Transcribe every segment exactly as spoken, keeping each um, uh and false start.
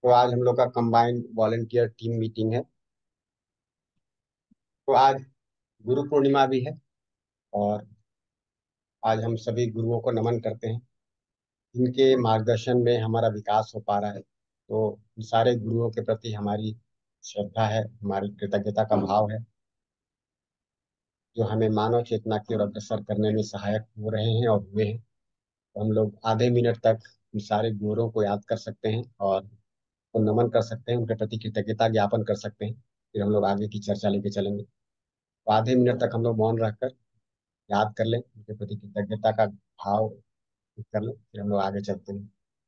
तो आज हम लोग का कंबाइंड वॉलेंटियर टीम मीटिंग है। तो आज गुरु पूर्णिमा भी है और आज हम सभी गुरुओं को नमन करते हैं। इनके मार्गदर्शन में हमारा विकास हो पा रहा है, तो इन सारे गुरुओं के प्रति हमारी श्रद्धा है, हमारी कृतज्ञता का भाव है, जो हमें मानव चेतना की ओर अग्रसर करने में सहायक हो रहे हैं और हुए हैं। तो हम लोग आधे मिनट तक इन सारे गुरुओं को याद कर सकते हैं और उनको नमन कर सकते हैं, उनके प्रति कृतज्ञता ज्ञापन कर सकते हैं। फिर हम लोग आगे की चर्चा लेके चलेंगे। तो आधे मिनट तक हम लोग मौन रहकर याद कर लें, उनके प्रति कृतज्ञता का भाव कर लें, फिर हम लोग आगे चलते हैं।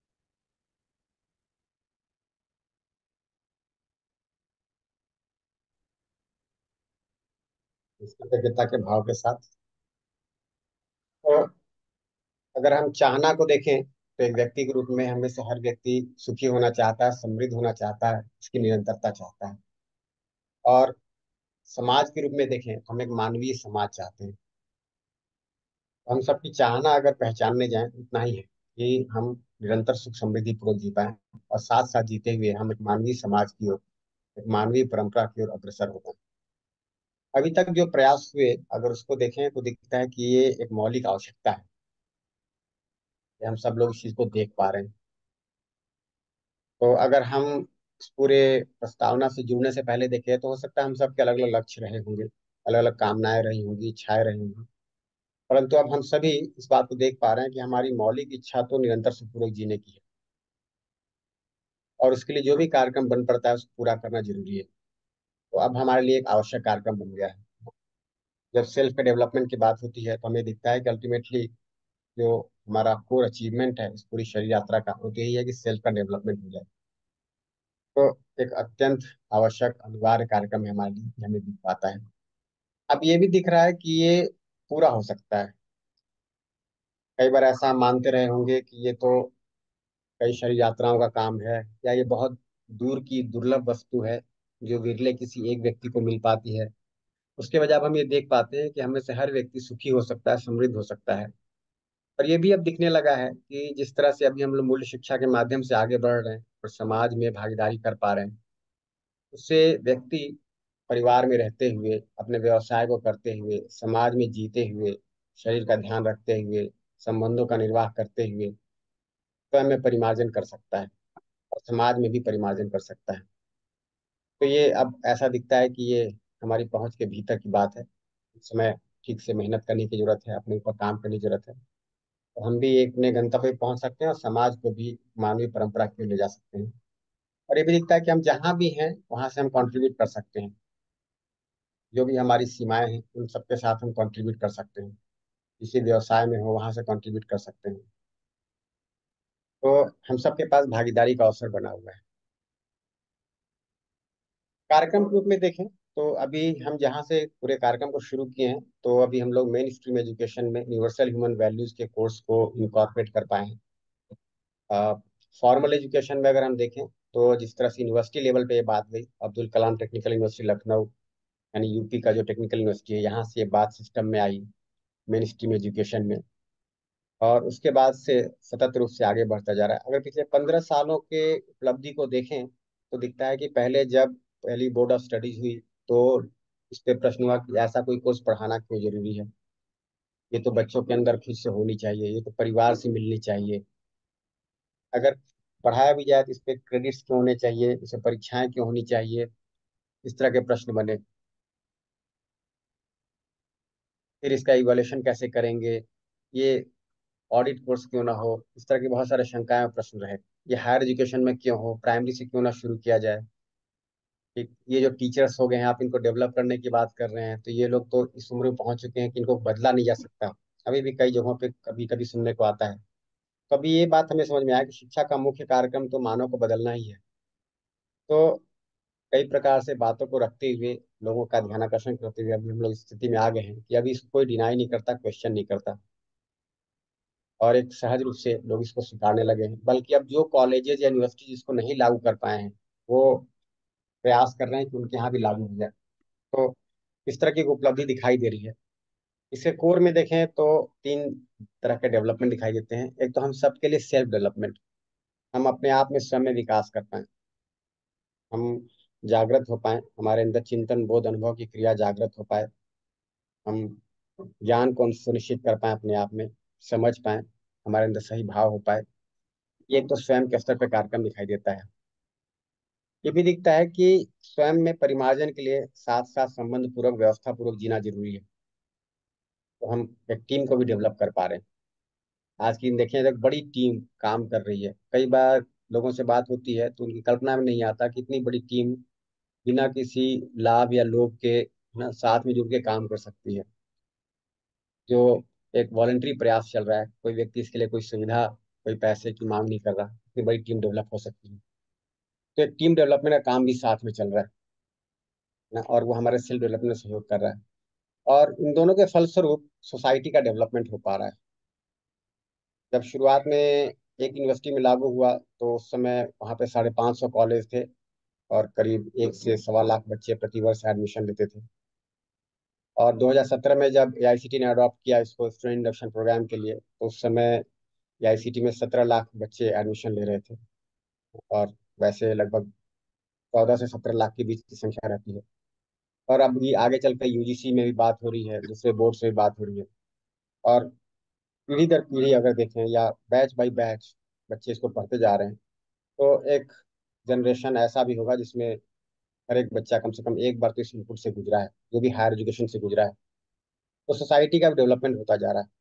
इस कृतज्ञता के भाव के साथ, तो अगर हम चाहना को देखें तो एक व्यक्ति के रूप में हमें से हर व्यक्ति सुखी होना चाहता है, समृद्ध होना चाहता है, उसकी निरंतरता चाहता है। और समाज के रूप में देखें तो हम एक मानवीय समाज चाहते हैं। तो हम सबकी चाहना अगर पहचानने जाएं तो इतना ही है कि हम निरंतर सुख समृद्धि पूर्वक जी पाए और साथ साथ जीते हुए हम एक मानवीय समाज की ओर, एक मानवीय परंपरा की ओर अग्रसर होते हैं। अभी तक जो प्रयास हुए, अगर उसको देखें तो दिखता है कि ये एक मौलिक आवश्यकता है कि हम सब लोग इस चीज को देख पा रहे हैं। तो अगर हम इस पूरे प्रस्तावना से जुड़ने से पहले देखें तो हो सकता है हम सबके अलग अलग लक्ष्य रहे होंगे, अलग अलग कामनाएं रही होंगी, इच्छाएं रही होंगी। परंतु अब हम सभी इस बात को देख पा रहे हैं कि हमारी मौलिक इच्छा तो निरंतर सुखपूर्वक जीने की है, और उसके लिए जो भी कार्यक्रम बन पड़ता है उसको पूरा करना जरूरी है। तो अब हमारे लिए एक आवश्यक कार्यक्रम बन गया है। जब सेल्फ डेवलपमेंट की बात होती है तो हमें दिखता है कि अल्टीमेटली जो हमारा कोर अचीवमेंट है इस पूरी शरीर यात्रा का, वो तो यही है कि सेल्फ का डेवलपमेंट हो जाए। तो एक अत्यंत आवश्यक अनिवार्य कार्यक्रम है हमारे लिए, ये हमें दिख पाता है। अब ये भी दिख रहा है कि ये पूरा हो सकता है। कई बार ऐसा हम मानते रहे होंगे कि ये तो कई शरीर यात्राओं का काम है, या ये बहुत दूर की दुर्लभ वस्तु है जो विरले किसी एक व्यक्ति को मिल पाती है। उसके बजाय अब हम ये देख पाते हैं कि हमें से हर व्यक्ति सुखी हो सकता है, समृद्ध हो सकता है। और ये भी अब दिखने लगा है कि जिस तरह से अभी हम लोग मूल्य शिक्षा के माध्यम से आगे बढ़ रहे हैं और समाज में भागीदारी कर पा रहे हैं, उससे व्यक्ति परिवार में रहते हुए, अपने व्यवसाय को करते हुए, समाज में जीते हुए, शरीर का ध्यान रखते हुए, संबंधों का निर्वाह करते हुए स्वयं में परिमार्जन कर सकता है और समाज में भी परिमार्जन कर सकता है। तो ये अब ऐसा दिखता है कि ये हमारी पहुंच के भीतर की बात है। इस समय ठीक से मेहनत करने की जरूरत है, अपने ऊपर काम करने की जरूरत है, तो हम भी एक अपने गंतव्य पे पहुंच सकते हैं और समाज को भी मानवीय परंपरा की ओर ले जा सकते हैं। और ये भी दिखता है कि हम जहाँ भी हैं वहां से हम कंट्रीब्यूट कर सकते हैं। जो भी हमारी सीमाएं हैं उन सबके साथ हम कंट्रीब्यूट कर सकते हैं। किसी व्यवसाय में हो वहां से कंट्रीब्यूट कर सकते हैं। तो हम सबके पास भागीदारी का अवसर बना हुआ है। कार्यक्रम के रूप में देखें तो अभी हम जहाँ से पूरे कार्यक्रम को शुरू किए हैं, तो अभी हम लोग मेन स्ट्रीम एजुकेशन में यूनिवर्सल ह्यूमन वैल्यूज के कोर्स को इनकॉर्पोरेट कर पाए हैं। फॉर्मल एजुकेशन में अगर हम देखें तो जिस तरह से यूनिवर्सिटी लेवल पे ये बात गई, अब्दुल कलाम टेक्निकल यूनिवर्सिटी लखनऊ, यानी यूपी का जो टेक्निकल यूनिवर्सिटी है, यहाँ से ये बात सिस्टम में आई मेन स्ट्रीम एजुकेशन में। और उसके बाद से सतत रूप से आगे बढ़ता जा रहा है। अगर पिछले पंद्रह सालों के उपलब्धि को देखें तो दिखता है कि पहले जब पहली बोर्ड ऑफ स्टडीज हुई तो इस पे प्रश्न हुआ कि ऐसा कोई कोर्स पढ़ाना क्यों जरूरी है, ये तो बच्चों के अंदर खुद से होनी चाहिए, ये तो परिवार से मिलनी चाहिए। अगर पढ़ाया भी जाए तो इस पे क्रेडिट्स क्यों होने चाहिए, इसे परीक्षाएं क्यों होनी चाहिए, इस तरह के प्रश्न बने। फिर इसका इवैल्यूएशन कैसे करेंगे, ये ऑडिट कोर्स क्यों ना हो, इस तरह की बहुत सारे शंकाएं और प्रश्न रहे। ये हायर एजुकेशन में क्यों हो, प्राइमरी से क्यों ना शुरू किया जाए। कि ये जो टीचर्स हो गए हैं, आप इनको डेवलप करने की बात कर रहे हैं, तो ये लोग तो इस उम्र में पहुंच चुके हैं कि इनको बदला नहीं जा सकता। अभी भी कई जगहों पे कभी कभी सुनने को आता है। कभी ये बात हमें समझ में आया कि शिक्षा का मुख्य कार्यक्रम तो मानव को बदलना ही है। तो कई प्रकार से बातों को रखते हुए, लोगों का ध्यान आकर्षण करते हुए अभी हम लोग इस स्थिति में आ गए हैं कि अभी इसको कोई डिनाई नहीं करता, क्वेश्चन नहीं करता, और एक सहज रूप से लोग इसको स्वीकारने लगे हैं। बल्कि अब जो कॉलेजेस या यूनिवर्सिटी जिसको नहीं लागू कर पाए हैं, वो प्रयास कर रहे हैं कि उनके यहाँ भी लागू हो जाए। तो इस तरह की एक उपलब्धि दिखाई दे रही है। इसके कोर में देखें तो तीन तरह के डेवलपमेंट दिखाई देते हैं। एक तो हम सबके लिए सेल्फ डेवलपमेंट, हम अपने आप में स्वयं में विकास कर पाए। हम जागृत हो पाए, हमारे अंदर चिंतन बोध अनुभव की क्रिया जागृत हो पाए, हम ज्ञान को सुनिश्चित कर पाए अपने आप में, समझ पाए, हमारे अंदर सही भाव हो पाए। ये तो स्वयं के स्तर पर कार्यक्रम दिखाई देता है। ये भी दिखता है कि स्वयं में परिमार्जन के लिए साथ साथ संबंध पूर्वक व्यवस्था पूर्वक जीना जरूरी है। तो हम एक टीम को भी डेवलप कर पा रहे हैं। आज की देखें तो एक बड़ी टीम काम कर रही है। कई बार लोगों से बात होती है तो उनकी कल्पना में नहीं आता कि इतनी बड़ी टीम बिना किसी लाभ या लोभ के ना साथ में जुड़ के काम कर सकती है। जो एक वॉलंटरी प्रयास चल रहा है, कोई व्यक्ति इसके लिए कोई सुविधा, कोई पैसे की मांग नहीं कर रहा, इतनी बड़ी टीम डेवलप हो सकती है। तो एक टीम डेवलपमेंट का काम भी साथ में चल रहा है ना, और वो हमारे सेल्फ डेवलपमेंट में सहयोग कर रहा है। और इन दोनों के फलस्वरूप सोसाइटी का डेवलपमेंट हो पा रहा है। जब शुरुआत में एक यूनिवर्सिटी में लागू हुआ तो उस समय वहाँ पे साढ़े पाँच सौ कॉलेज थे और करीब एक से सवा लाख बच्चे प्रति वर्ष एडमिशन लेते थे। और दो हज़ार सत्रह में जब ए आई सी टी ने अडॉप्ट किया इसको स्टूडेंट इंडक्शन प्रोग्राम के लिए, तो उस समय ए आई सी टी में सत्रह लाख बच्चे एडमिशन ले रहे थे। और वैसे लगभग चौदह से सत्रह लाख के बीच की संख्या रहती है। और अब ये आगे चल कर यू जी सी में भी बात हो रही है, दूसरे बोर्ड से भी बात हो रही है। और पीढ़ी दर पीढ़ी अगर देखें या बैच बाई बैच बच्चे इसको पढ़ते जा रहे हैं, तो एक जनरेशन ऐसा भी होगा जिसमें हर एक बच्चा कम से कम एक बार तो इस इनपुट से गुजरा है, जो भी हायर एजुकेशन से गुजरा है। तो सोसाइटी का डेवलपमेंट होता जा रहा है।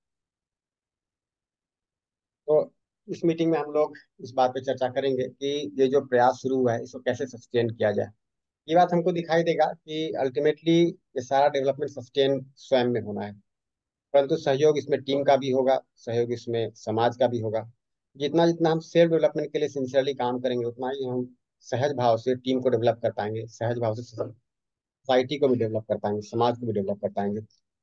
तो इस मीटिंग में हम लोग इस बात पे चर्चा करेंगे कि ये जो प्रयास शुरू हुआ है इसको कैसे सस्टेन किया जाए। ये बात हमको दिखाई देगा कि अल्टीमेटली ये सारा डेवलपमेंट सस्टेन स्वयं में होना है, परंतु सहयोग इसमें टीम का भी होगा, सहयोग इसमें समाज का भी होगा। जितना जितना हम सेल्फ डेवलपमेंट के लिए सिंसियरली काम करेंगे, उतना ही हम सहज भाव से टीम को डेवलप कर पाएंगे, सहज भाव से सोसाइटी को भी डेवलप कर पाएंगे, समाज को भी डेवलप कर पाएंगे।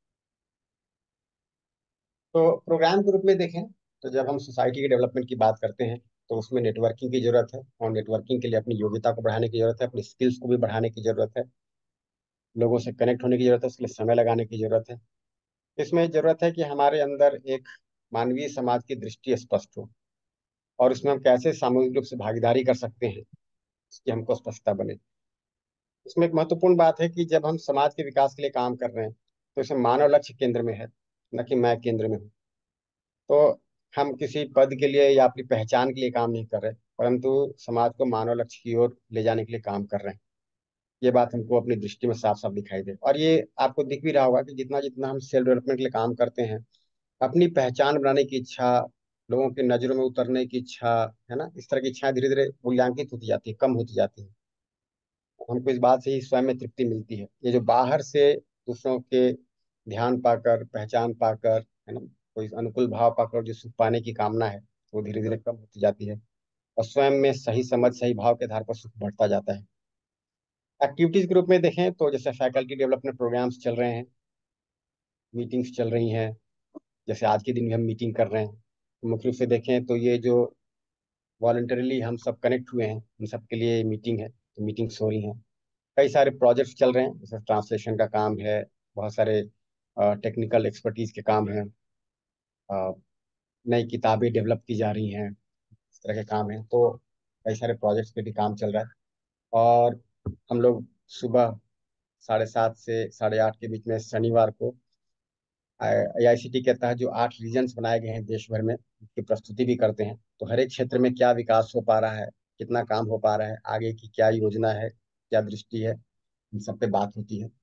तो प्रोग्राम के रूप में देखें तो जब हम सोसाइटी के डेवलपमेंट की बात करते हैं तो उसमें नेटवर्किंग की जरूरत है, और नेटवर्किंग के लिए अपनी योग्यता को बढ़ाने की जरूरत है, अपनी स्किल्स को भी बढ़ाने की जरूरत है, लोगों से कनेक्ट होने की जरूरत है, उसके लिए समय लगाने की जरूरत है। इसमें जरूरत है कि हमारे अंदर एक मानवीय समाज की दृष्टि स्पष्ट हो, और इसमें हम कैसे सामूहिक रूप से भागीदारी कर सकते हैं इसकी हमको स्पष्टता बने। इसमें एक महत्वपूर्ण बात है कि जब हम समाज के विकास के लिए काम कर रहे हैं तो इसमें मानव लक्ष्य केंद्र में है, न कि मैं केंद्र में हूँ। तो हम किसी पद के लिए या अपनी पहचान के लिए काम नहीं कर रहे, परंतु समाज को मानव लक्ष्य की ओर ले जाने के लिए काम कर रहे हैं। ये बात हमको अपनी दृष्टि में साफ साफ दिखाई दे। और ये आपको दिख भी रहा होगा कि जितना जितना हम सेल्फ डेवलपमेंट के लिए काम करते हैं, अपनी पहचान बनाने की इच्छा, लोगों की नजरों में उतरने की इच्छा, है ना, इस तरह की इच्छाएं धीरे धीरे मूल्यांकित होती जाती है, कम होती जाती है। हमको इस बात से ही स्वयं में तृप्ति मिलती है। ये जो बाहर से दूसरों के ध्यान पाकर, पहचान पाकर, है ना, कोई अनुकूल भाव पाकर जो सुख पाने की कामना है, वो धीरे धीरे कम होती जाती है, और स्वयं में सही समझ, सही भाव के आधार पर सुख बढ़ता जाता है। एक्टिविटीज के रूप में देखें तो जैसे फैकल्टी डेवलपमेंट प्रोग्राम्स चल रहे हैं, मीटिंग्स चल रही हैं, जैसे आज के दिन भी हम मीटिंग कर रहे हैं। तो मुख्य रूप से देखें तो ये जो वॉलंटरीली हम सब कनेक्ट हुए हैं, उन सब के लिए मीटिंग है, तो मीटिंग्स हो रही हैं। कई सारे प्रोजेक्ट्स चल रहे हैं, जैसे ट्रांसलेशन का काम है, बहुत सारे टेक्निकल एक्सपर्टीज के काम हैं, अ, नई किताबें डेवलप की जा रही हैं, इस तरह के काम हैं। तो कई सारे प्रोजेक्ट्स पे भी काम चल रहा है। और हम लोग सुबह साढ़े सात से साढ़े आठ के बीच में शनिवार को ए आई सी टी के तहत जो आठ रीजन्स बनाए गए हैं देश भर में, उसकी प्रस्तुति भी करते हैं। तो हर एक क्षेत्र में क्या विकास हो पा रहा है, कितना काम हो पा रहा है, आगे की क्या योजना है, क्या दृष्टि है, इन सब पे बात होती है।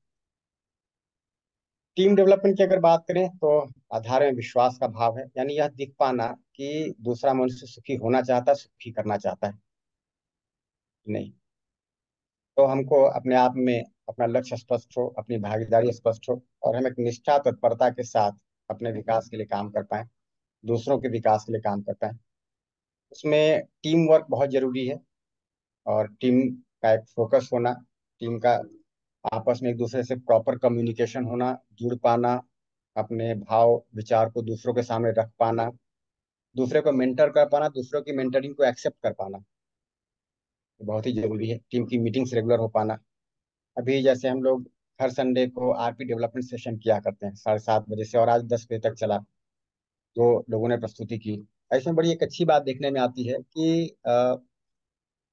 टीम डेवलपमेंट की अगर बात करें तो आधार में विश्वास का भाव है, यानी यह दिख पाना कि दूसरा मनुष्य सुखी होना चाहता है, सुखी करना चाहता है नहीं। तो हमको अपने आप में अपना लक्ष्य स्पष्ट हो, अपनी भागीदारी स्पष्ट हो, और हम एक निष्ठा तत्परता के साथ अपने विकास के लिए काम कर पाए, दूसरों के विकास के लिए काम कर पाए। उसमें टीम वर्क बहुत जरूरी है, और टीम का एक फोकस होना, टीम का आपस में एक दूसरे से प्रॉपर कम्युनिकेशन होना, जुड़ पाना, अपने भाव विचार को दूसरों के सामने रख पाना, दूसरे को मेंटर कर पाना, दूसरों की मेंटरिंग को एक्सेप्ट कर पाना, ये बहुत ही जरूरी है। टीम की मीटिंग्स रेगुलर हो पाना। अभी जैसे हम लोग हर संडे को आर पी डेवलपमेंट सेशन किया करते हैं साढ़े सात बजे से, और आज दस बजे तक चला, तो लोगों ने प्रस्तुति की। ऐसे में बड़ी एक अच्छी बात देखने में आती है कि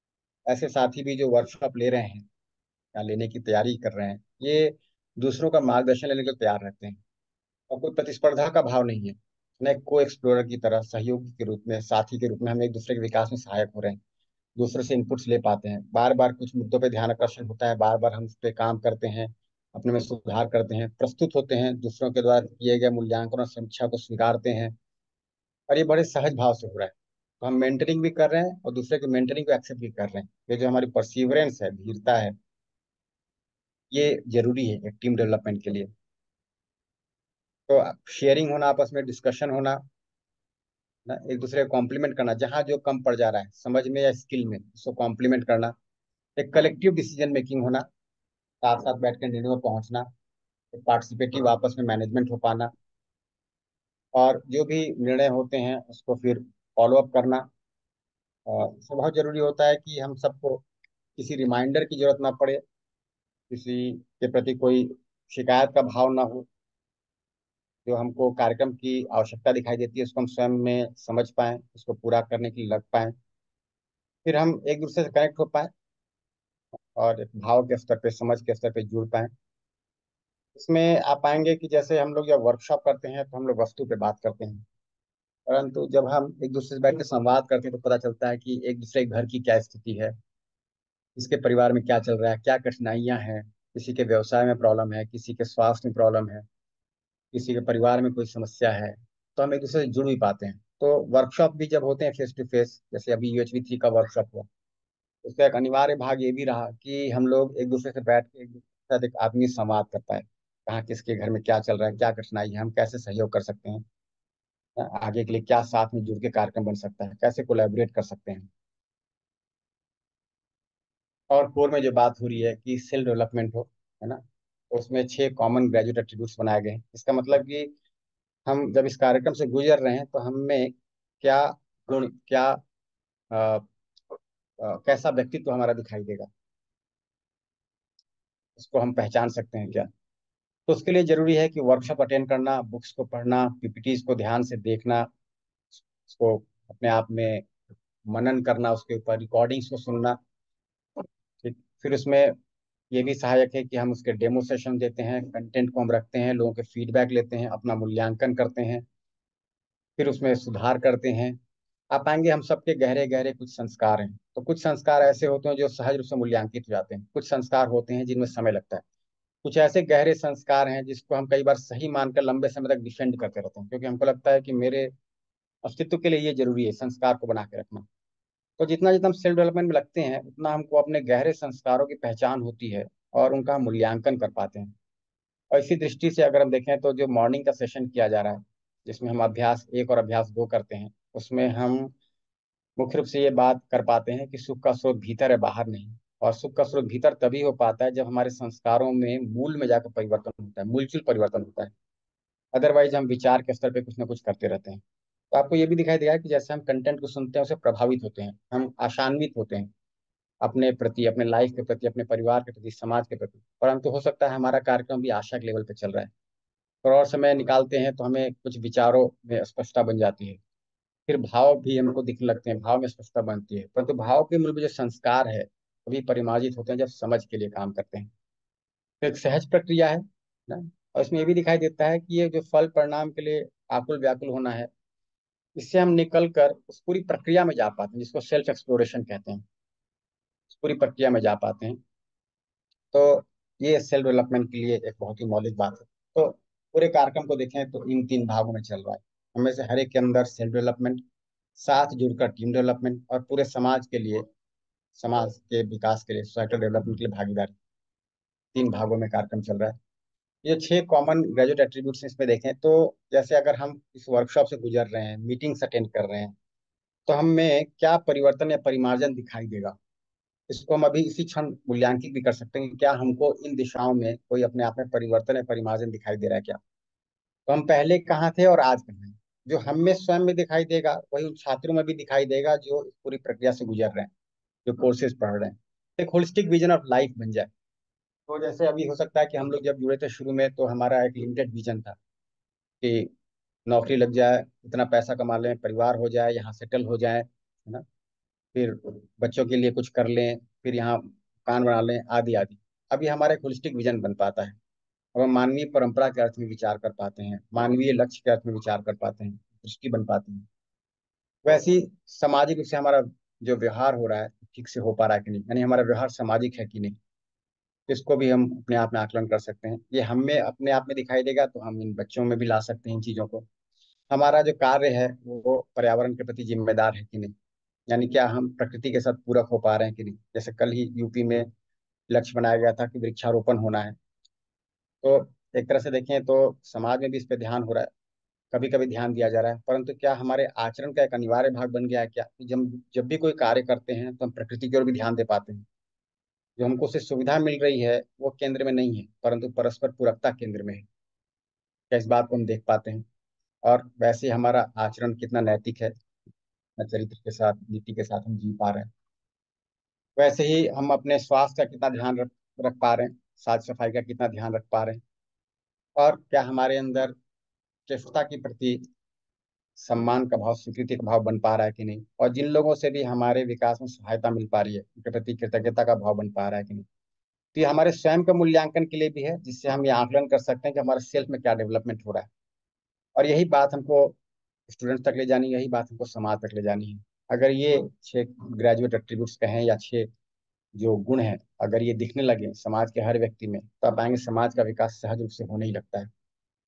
ऐसे साथी भी जो वर्कशॉप ले रहे हैं या लेने की तैयारी कर रहे हैं, ये दूसरों का मार्गदर्शन लेने के लिए तैयार रहते हैं। और कोई प्रतिस्पर्धा का भाव नहीं है। न को एक्सप्लोरर की तरह सहयोगी के रूप में, साथी के रूप में हम एक दूसरे के विकास में सहायक हो रहे हैं। दूसरे से इनपुट्स ले पाते हैं, बार बार कुछ मुद्दों पे ध्यान आकर्षण होता है, बार बार हम उस पर काम करते हैं, अपने में सुधार करते हैं, प्रस्तुत होते हैं, दूसरों के द्वारा किए गए मूल्यांकन और समीक्षा को स्वीकारते हैं। और ये बड़े सहज भाव से हो रहा है। तो हम मेंटरिंग भी कर रहे हैं और दूसरे की मेंटरिंग को एक्सेप्ट भी कर रहे हैं। ये जो हमारी परसीवरेंस है, धीरता है, ये जरूरी है एक टीम डेवलपमेंट के लिए। तो शेयरिंग होना, आपस में डिस्कशन होना ना, एक दूसरे को कॉम्प्लीमेंट करना, जहाँ जो कम पड़ जा रहा है समझ में या स्किल में, उसको कॉम्प्लीमेंट करना, एक कलेक्टिव डिसीजन मेकिंग होना, साथ साथ बैठ कर निर्णय में पहुंचना, एक पार्टिसिपेटिव आपस में मैनेजमेंट हो पाना, और जो भी निर्णय होते हैं उसको फिर फॉलो अप करना। और इसमें बहुत जरूरी होता है कि हम सबको किसी रिमाइंडर की जरूरत ना पड़े, किसी के प्रति कोई शिकायत का भाव ना हो। जो हमको कार्यक्रम की आवश्यकता दिखाई देती है उसको हम स्वयं में समझ पाएं, उसको पूरा करने के लिए लग पाएं, फिर हम एक दूसरे से कनेक्ट हो पाएं और एक भाव के स्तर पे, समझ के स्तर पे जुड़ पाएं। इसमें आप पाएंगे कि जैसे हम लोग जब वर्कशॉप करते हैं तो हम लोग वस्तु पे बात करते हैं, परंतु जब हम एक दूसरे से बैठ के संवाद करते हैं तो पता चलता है कि एक दूसरे के घर की क्या स्थिति है, किसके परिवार में क्या चल रहा है, क्या कठिनाइयां हैं, किसी के व्यवसाय में प्रॉब्लम है, किसी के स्वास्थ्य में प्रॉब्लम है, किसी के परिवार में कोई समस्या है। तो हम एक दूसरे से जुड़ भी पाते हैं। तो वर्कशॉप भी जब होते हैं फेस टू फेस, जैसे अभी यूएचवी थ्री का वर्कशॉप हुआ, उसका एक अनिवार्य भाग ये भी रहा कि हम लोग एक दूसरे से बैठ के एक दूसरे के साथ एक आत्मीय संवाद कर पाए। कहाँ किसके घर में क्या चल रहा है, क्या कठिनाई है, हम कैसे सहयोग कर सकते हैं, आगे के लिए क्या साथ में जुड़ के कार्यक्रम बन सकता है, कैसे कोलैबोरेट कर सकते हैं। और कोर में जो बात हो रही है कि सेल्फ डेवलपमेंट हो, है ना, तो उसमें छह कॉमन ग्रेजुएट एट्रीब्यूट्स बनाए गए हैं। इसका मतलब कि हम जब इस कार्यक्रम से गुजर रहे हैं तो हम में क्या गुण, क्या अ, अ, कैसा व्यक्तित्व हमारा दिखाई देगा, उसको हम पहचान सकते हैं क्या। तो उसके लिए जरूरी है कि वर्कशॉप अटेंड करना, बुक्स को पढ़ना, पीपीटीज को ध्यान से देखना, उसको अपने आप में मनन करना, उसके ऊपर रिकॉर्डिंग्स को सुनना। ठीक, फिर उसमें ये भी सहायक है कि हम उसके डेमो सेशन देते हैं, कंटेंट को हम रखते हैं, लोगों के फीडबैक लेते हैं, अपना मूल्यांकन करते हैं, फिर उसमें सुधार करते हैं। आप पाएंगे हम सबके गहरे गहरे कुछ संस्कार हैं। तो कुछ संस्कार ऐसे होते हैं जो सहज रूप से मूल्यांकित हो जाते हैं, कुछ संस्कार होते हैं जिनमें समय लगता है, कुछ ऐसे गहरे संस्कार हैं जिसको हम कई बार सही मानकर लंबे समय तक डिफेंड करते रहते हैं, क्योंकि हमको लगता है कि मेरे अस्तित्व के लिए ये जरूरी है संस्कार को बना के रखना। तो जितना जितना हम सेल्फ डेवलपमेंट में लगते हैं उतना हमको अपने गहरे संस्कारों की पहचान होती है और उनका हम मूल्यांकन कर पाते हैं। और इसी दृष्टि से अगर हम देखें तो जो मॉर्निंग का सेशन किया जा रहा है, जिसमें हम अभ्यास एक और अभ्यास दो करते हैं, उसमें हम मुख्य रूप से ये बात कर पाते हैं कि सुख का स्रोत भीतर है, बाहर नहीं। और सुख का स्रोत भीतर तभी हो पाता है जब हमारे संस्कारों में मूल में जाकर परिवर्तन होता है, मूलचूल परिवर्तन होता है। अदरवाइज हम विचार के स्तर पे कुछ ना कुछ करते रहते हैं। तो आपको ये भी दिखाई देगा कि जैसे हम कंटेंट को सुनते हैं उससे प्रभावित होते हैं, हम आशान्वित होते हैं अपने प्रति, अपने लाइफ के प्रति, अपने परिवार के प्रति, समाज के प्रति। परंतु हो सकता है हमारा कार्यक्रम भी आशा के लेवल पे चल रहा है, और और समय निकालते हैं तो हमें कुछ विचारों में स्पष्टता बन जाती है, फिर भाव भी हमको दिखने लगते हैं, भाव में स्पष्टता बनती है। परंतु भाव के मूल में जो संस्कार है वही परिमार्जित होते हैं जब समझ के लिए काम करते हैं। तो एक सहज प्रक्रिया है ना। और इसमें ये भी दिखाई देता है कि ये जो फल परिणाम के लिए आकुल व्याकुल होना है, इससे हम निकल कर उस पूरी प्रक्रिया में जा पाते हैं जिसको सेल्फ एक्सप्लोरेशन कहते हैं, उस पूरी प्रक्रिया में जा पाते हैं। तो ये सेल्फ डेवलपमेंट के लिए एक बहुत ही मौलिक बात है। तो पूरे कार्यक्रम को देखें तो इन तीन भागों में चल रहा है। हमें से हर एक के अंदर सेल्फ डेवलपमेंट, साथ जुड़कर टीम डेवलपमेंट, और पूरे समाज के लिए, समाज के विकास के लिए, सोसाइटल डेवलपमेंट के लिए भागीदारी, तीन भागों में कार्यक्रम चल रहा है। ये छह कॉमन ग्रेजुएट एट्रीब्यूट्स इसमें देखें तो, जैसे अगर हम इस वर्कशॉप से गुजर रहे हैं, मीटिंग्स अटेंड कर रहे हैं, तो हमें क्या परिवर्तन या परिमार्जन दिखाई देगा, इसको हम अभी इसी क्षण मूल्यांकित भी कर सकते हैं कि क्या हमको इन दिशाओं में कोई अपने आप में परिवर्तन या परिमार्जन दिखाई दे रहा है क्या। तो हम पहले कहाँ थे और आज कहाँ हैं। जो हम में स्वयं में दिखाई देगा वही उन छात्रों में भी दिखाई देगा जो इस पूरी प्रक्रिया से गुजर रहे हैं, जो कोर्सेज पढ़ रहे हैं। एक होलिस्टिक विजन ऑफ लाइफ बन जाए। तो जैसे अभी हो सकता है कि हम लोग जब जुड़े थे शुरू में तो हमारा एक लिमिटेड विजन था कि नौकरी लग जाए, इतना पैसा कमा लें, परिवार हो जाए, यहाँ सेटल हो जाए, है ना, फिर बच्चों के लिए कुछ कर लें, फिर यहाँ कान बना लें, आदि आदि। अब ये हमारा एक होलिस्टिक विजन बन पाता है। अब हम मानवीय परंपरा के अर्थ में विचार कर पाते हैं, मानवीय लक्ष्य के अर्थ में विचार कर पाते हैं, दृष्टि बन पाती है। वैसे ही सामाजिक रूप से हमारा जो व्यवहार हो रहा है ठीक से हो पा रहा है कि नहीं, यानी हमारा व्यवहार सामाजिक है कि नहीं, इसको भी हम अपने आप में आकलन कर सकते हैं। ये हमें अपने आप में दिखाई देगा तो हम इन बच्चों में भी ला सकते हैं इन चीज़ों को। हमारा जो कार्य है वो पर्यावरण के प्रति जिम्मेदार है कि नहीं, यानी क्या हम प्रकृति के साथ पूरक हो पा रहे हैं कि नहीं। जैसे कल ही यूपी में लक्ष्य बनाया गया था कि वृक्षारोपण होना है, तो एक तरह से देखें तो समाज में भी इस पे ध्यान हो रहा है, कभी कभी ध्यान दिया जा रहा है, परंतु क्या हमारे आचरण का एक अनिवार्य भाग बन गया है क्या, कि जब जब भी कोई कार्य करते हैं तो हम प्रकृति की ओर भी ध्यान दे पाते हैं। जो हमको उससे सुविधा मिल रही है वो केंद्र में नहीं है, परंतु परस्पर पूरकता केंद्र में है। क्या इस बात को हम देख पाते हैं? और वैसे हमारा आचरण कितना नैतिक है, कितना चरित्र के साथ, नीति के साथ हम जी पा रहे हैं। वैसे ही हम अपने स्वास्थ्य का कितना ध्यान रख रख पा रहे हैं, साफ सफाई का कितना ध्यान रख पा रहे हैं, और क्या हमारे अंदर स्वच्छता के प्रति सम्मान का भाव, स्वीकृति का भाव बन पा रहा है कि नहीं, और जिन लोगों से भी हमारे विकास में सहायता मिल पा रही है उनके प्रति कृतज्ञता का भाव बन पा रहा है कि नहीं। तो ये हमारे स्वयं के मूल्यांकन के लिए भी है, जिससे हम ये आकलन कर सकते हैं कि हमारे सेल्फ में क्या डेवलपमेंट हो रहा है। और यही बात हमको स्टूडेंट्स तक ले जानी है, यही बात हमको समाज तक ले जानी है। अगर ये छह ग्रेजुएट एट्रीब्यूट्स कहें या छह जो गुण हैं, अगर ये दिखने लगे समाज के हर व्यक्ति में, तो आप पाएंगे समाज का विकास सहज रूप से होने ही लगता है।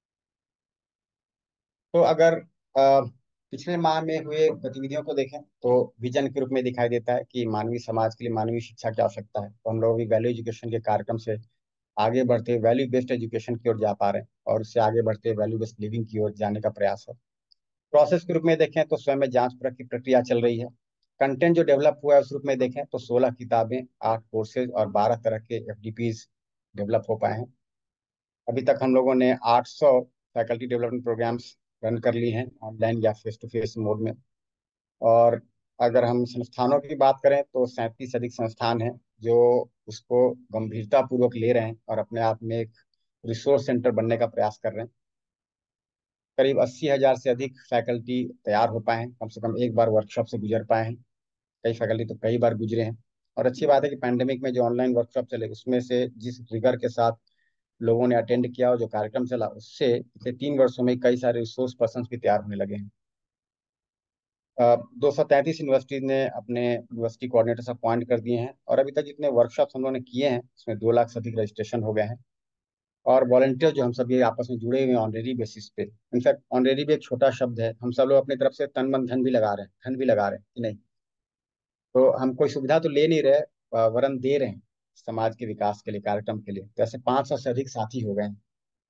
तो अगर अ, पिछले माह में हुए गतिविधियों को देखें तो विजन के रूप में दिखाई देता है कि मानवीय समाज के लिए मानवीय शिक्षा की आवश्यकता है। तो हम लोग भी वैल्यू एजुकेशन के कार्यक्रम से आगे बढ़ते हुए वैल्यू बेस्ड एजुकेशन की ओर जा पा रहे हैं, और उससे आगे बढ़ते हुए वैल्यू बेस्ड लिविंग की ओर जाने का प्रयास है। प्रोसेस के रूप में देखें तो स्वयं में जांच परख की प्रक्रिया चल रही है। कंटेंट जो डेवलप हुआ है उस रूप में देखें तो सोलह किताबें, आठ कोर्सेज और बारह तरह के एफ डी पीज डेवलप हो पाए हैं। अभी तक हम लोगों ने आठ सौ फैकल्टी डेवलपमेंट प्रोग्राम्स रन कर ली हैं, ऑनलाइन या फेस टू फेस मोड में। और अगर हम संस्थानों की बात करें तो सैंतीस अधिक संस्थान हैं जो उसको गंभीरता पूर्वक ले रहे हैं और अपने आप में एक रिसोर्स सेंटर बनने का प्रयास कर रहे हैं। करीब अस्सी हजार से अधिक फैकल्टी तैयार हो पाए हैं, कम से कम एक बार वर्कशॉप से गुजर पाए हैं। कई फैकल्टी तो कई बार गुजरे हैं। और अच्छी बात है कि पैंडेमिक में जो ऑनलाइन वर्कशॉप चले उसमें से जिस रिगर के साथ लोगों ने अटेंड किया और जो कार्यक्रम चला, उससे पिछले तीन वर्षों में कई सारे रिसोर्स पर्सन भी तैयार होने लगे हैं। दो सौ तैंतीस यूनिवर्सिटीज ने अपने यूनिवर्सिटी कोऑर्डिनेटर्स अपॉइंट कर दिए हैं, और अभी तक जितने वर्कशॉप्स हम लोगों ने किए हैं उसमें दो लाख से अधिक रजिस्ट्रेशन हो गए हैं। और वॉलंटियर जो हम सभी आपस में जुड़े हुए हैं ऑनरेरी बेसिस पे, इनफैक्ट ऑनरेरी भी एक छोटा शब्द है, हम सब लोग अपनी तरफ से तन मन धन भी लगा रहे हैं, धन भी लगा रहे हैं कि नहीं। तो हम कोई सुविधा तो ले नहीं रहे, अ, वरन दे रहे हैं समाज के विकास के लिए, कार्यक्रम के लिए। तो ऐसे पांच सौ से अधिक साथी हो गए हैं।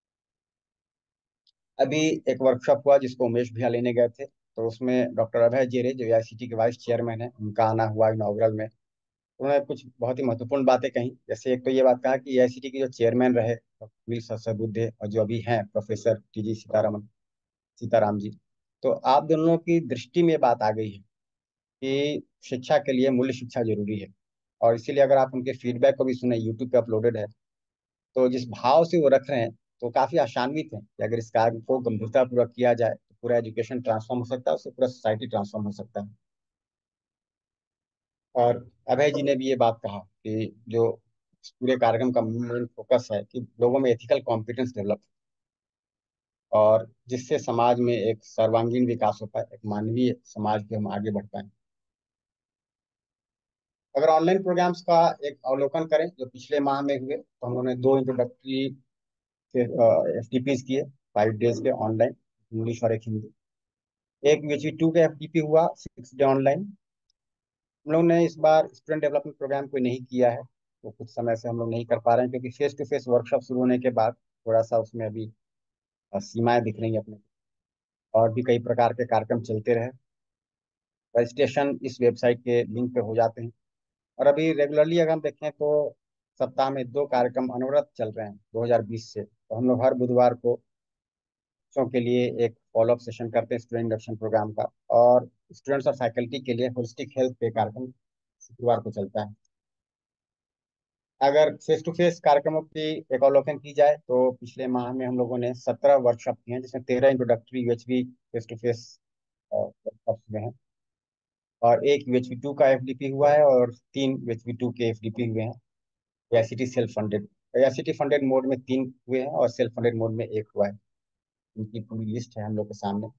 अभी एक वर्कशॉप हुआ जिसको उमेश भैया लेने गए थे, तो उसमें डॉक्टर अभय जेरे जो A I C T vice वाइस चेयरमैन है, उनका आना हुआ इनॉग्रल में। उन्होंने कुछ बहुत ही महत्वपूर्ण बातें कही। जैसे एक तो ये बात कहा कि ए आई सी टी के जो चेयरमैन रहे वीर सदबुद्धे, और जो अभी हैं professor T G Sitaraman Sitaram ji, तो आप दोनों की दृष्टि में ये बात आ गई है कि शिक्षा के लिए मूल्य शिक्षा जरूरी है। और इसीलिए अगर आप उनके फीडबैक को भी सुने, यूट्यूब पे अपलोडेड है, तो जिस भाव से वो रख रहे हैं तो काफी आशान्वित है कि अगर इस कार्य को गंभीरतापूर्वक किया जाए तो पूरा एजुकेशन ट्रांसफॉर्म हो सकता है, उससे पूरा सोसाइटी ट्रांसफॉर्म हो सकता है। और अभय जी ने भी ये बात कहा कि जो इस पूरे कार्यक्रम का मेन फोकस है कि लोगों में एथिकल कॉम्पिटेंस डेवलप, और जिससे समाज में एक सर्वांगीण विकास हो पाए, एक मानवीय समाज के हम आगे बढ़ पाए। अगर ऑनलाइन प्रोग्राम्स का एक अवलोकन करें जो पिछले माह में हुए, तो हम लोगों ने दो इंट्रोडक्टरी एफ टी पीज किए, फाइव डेज के ऑनलाइन, इंग्लिश और एक हिंदी। एक वी एच वी टू का एफ टी पी हुआ, सिक्स डे ऑनलाइन। हम लोग ने इस बार स्टूडेंट डेवलपमेंट प्रोग्राम कोई नहीं किया है, तो कुछ समय से हम लोग नहीं कर पा रहे हैं, क्योंकि फेस टू फेस वर्कशॉप शुरू होने के बाद थोड़ा सा उसमें अभी अ, सीमाएं दिख रही हैं अपने। और भी कई प्रकार के कार्यक्रम चलते रहे। रजिस्ट्रेशन इस वेबसाइट के लिंक पे हो जाते हैं। और अभी रेगुलरली अगर हम देखें तो सप्ताह में दो कार्यक्रम अनवरत चल रहे हैं दो हज़ार बीस से। तो हम लोग हर बुधवार को बच्चों के लिए एक फॉलोअप सेशन करते हैं स्टूडेंट इंडक्शन प्रोग्राम का, और स्टूडेंट्स और फैकल्टी के लिए होलिस्टिक हेल्थ पे कार्यक्रम शुक्रवार को चलता है। अगर फेस टू फेस कार्यक्रमों की एक अवलोकन की जाए तो पिछले माह में हम लोगों ने सत्रह वर्कशॉप की हैं, जिसमें तेरह introductory U H V face to face workshop में हैं। और एक यू एच वी टू का एफ डी पी हुआ है और तीन यू एच वी टू के एफ डी पी हुए हैं। ACT self funded, ACT funded mode में तीन हुए हैं और सेल्फ फंडेड मोड में एक हुआ है। इनकी पूरी लिस्ट है हम लोग के सामने।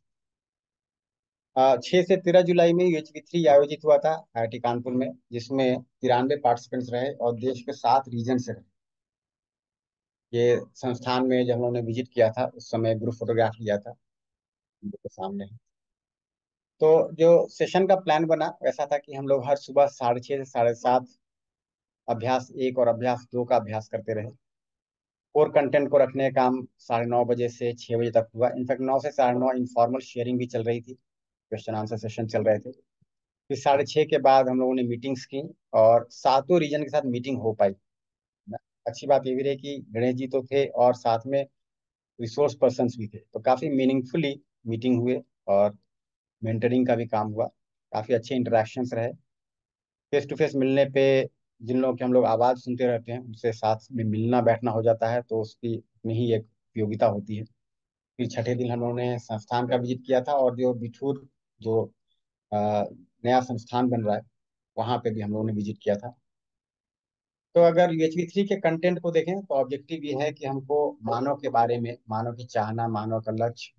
छह से तेरह जुलाई में यू एच वी थ्री आयोजित हुआ था आई आई टी कानपुर में, जिसमें तिरानवे पार्टिसिपेंट्स रहे और देश के सात रीजन से रहे। ये संस्थान में जब हम लोगों ने विजिट किया था उस समय ग्रुप फोटोग्राफ लिया था हम लोग के सामने। तो जो सेशन का प्लान बना वैसा था कि हम लोग हर सुबह साढ़े छः से साढ़े सात अभ्यास एक और अभ्यास दो का अभ्यास करते रहे। कोर कंटेंट को रखने का काम साढ़े नौ बजे से छः बजे तक हुआ। इनफैक्ट नौ से साढ़े नौ इनफॉर्मल शेयरिंग भी चल रही थी, क्वेश्चन आंसर सेशन चल रहे थे। फिर साढ़े छः के बाद हम लोगों ने मीटिंग्स की और सातों रीजन के साथ मीटिंग हो पाई। अच्छी बात ये भी रही कि गणेश जी तो थे और साथ में रिसोर्स पर्सन्स भी थे, तो काफ़ी मीनिंगफुली मीटिंग हुए और मेंटरिंग का भी काम हुआ। काफ़ी अच्छे इंटरेक्शंस रहे। फेस टू फेस मिलने पे जिन लोगों की हम लोग आवाज़ सुनते रहते हैं उनसे साथ में मिलना बैठना हो जाता है, तो उसकी अपनी ही एक उपयोगिता होती है। फिर छठे दिन हम लोगों ने संस्थान का विजिट किया था और जो बिठूर जो अ, नया संस्थान बन रहा है वहाँ पे भी हम लोगों ने विजिट किया था। तो अगर यू एच वी थ्री के कंटेंट को देखें तो ऑब्जेक्टिव ये है कि हमको मानव के बारे में, मानव की चाहना, मानव का लक्ष्य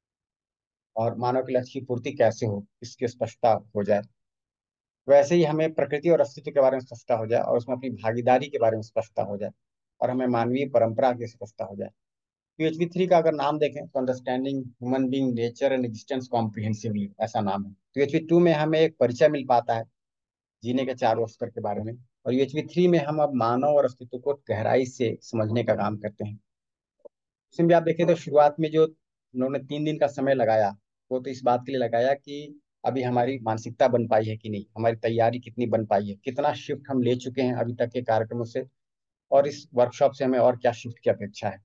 और मानव के लक्ष्य की पूर्ति कैसे हो इसकी स्पष्टता हो जाए। वैसे ही हमें प्रकृति और अस्तित्व के बारे में स्पष्टता हो जाए और उसमें अपनी भागीदारी के बारे में स्पष्टता हो जाए और हमें मानवीय परंपरा की स्पष्टता हो जाए। पी एच वी थ्री का अगर नाम देखें तो understanding human being nature and existence comprehensively ऐसा नाम है। पी एच वी टू में हमें एक परिचय मिल पाता है जीने के चारों स्तर के बारे में, और यू एच वी थ्री में हम अब मानव और अस्तित्व को गहराई से समझने का काम करते हैं। इसमें भी आप देखें तो शुरुआत में जो उन्होंने तीन दिन का समय लगाया वो तो इस बात के लिए लगाया कि अभी हमारी मानसिकता बन पाई है कि नहीं, हमारी तैयारी कितनी बन पाई है, कितना शिफ्ट हम ले चुके हैं अभी तक के कार्यक्रमों से, और इस वर्कशॉप से हमें और क्या शिफ्ट की अपेक्षा है।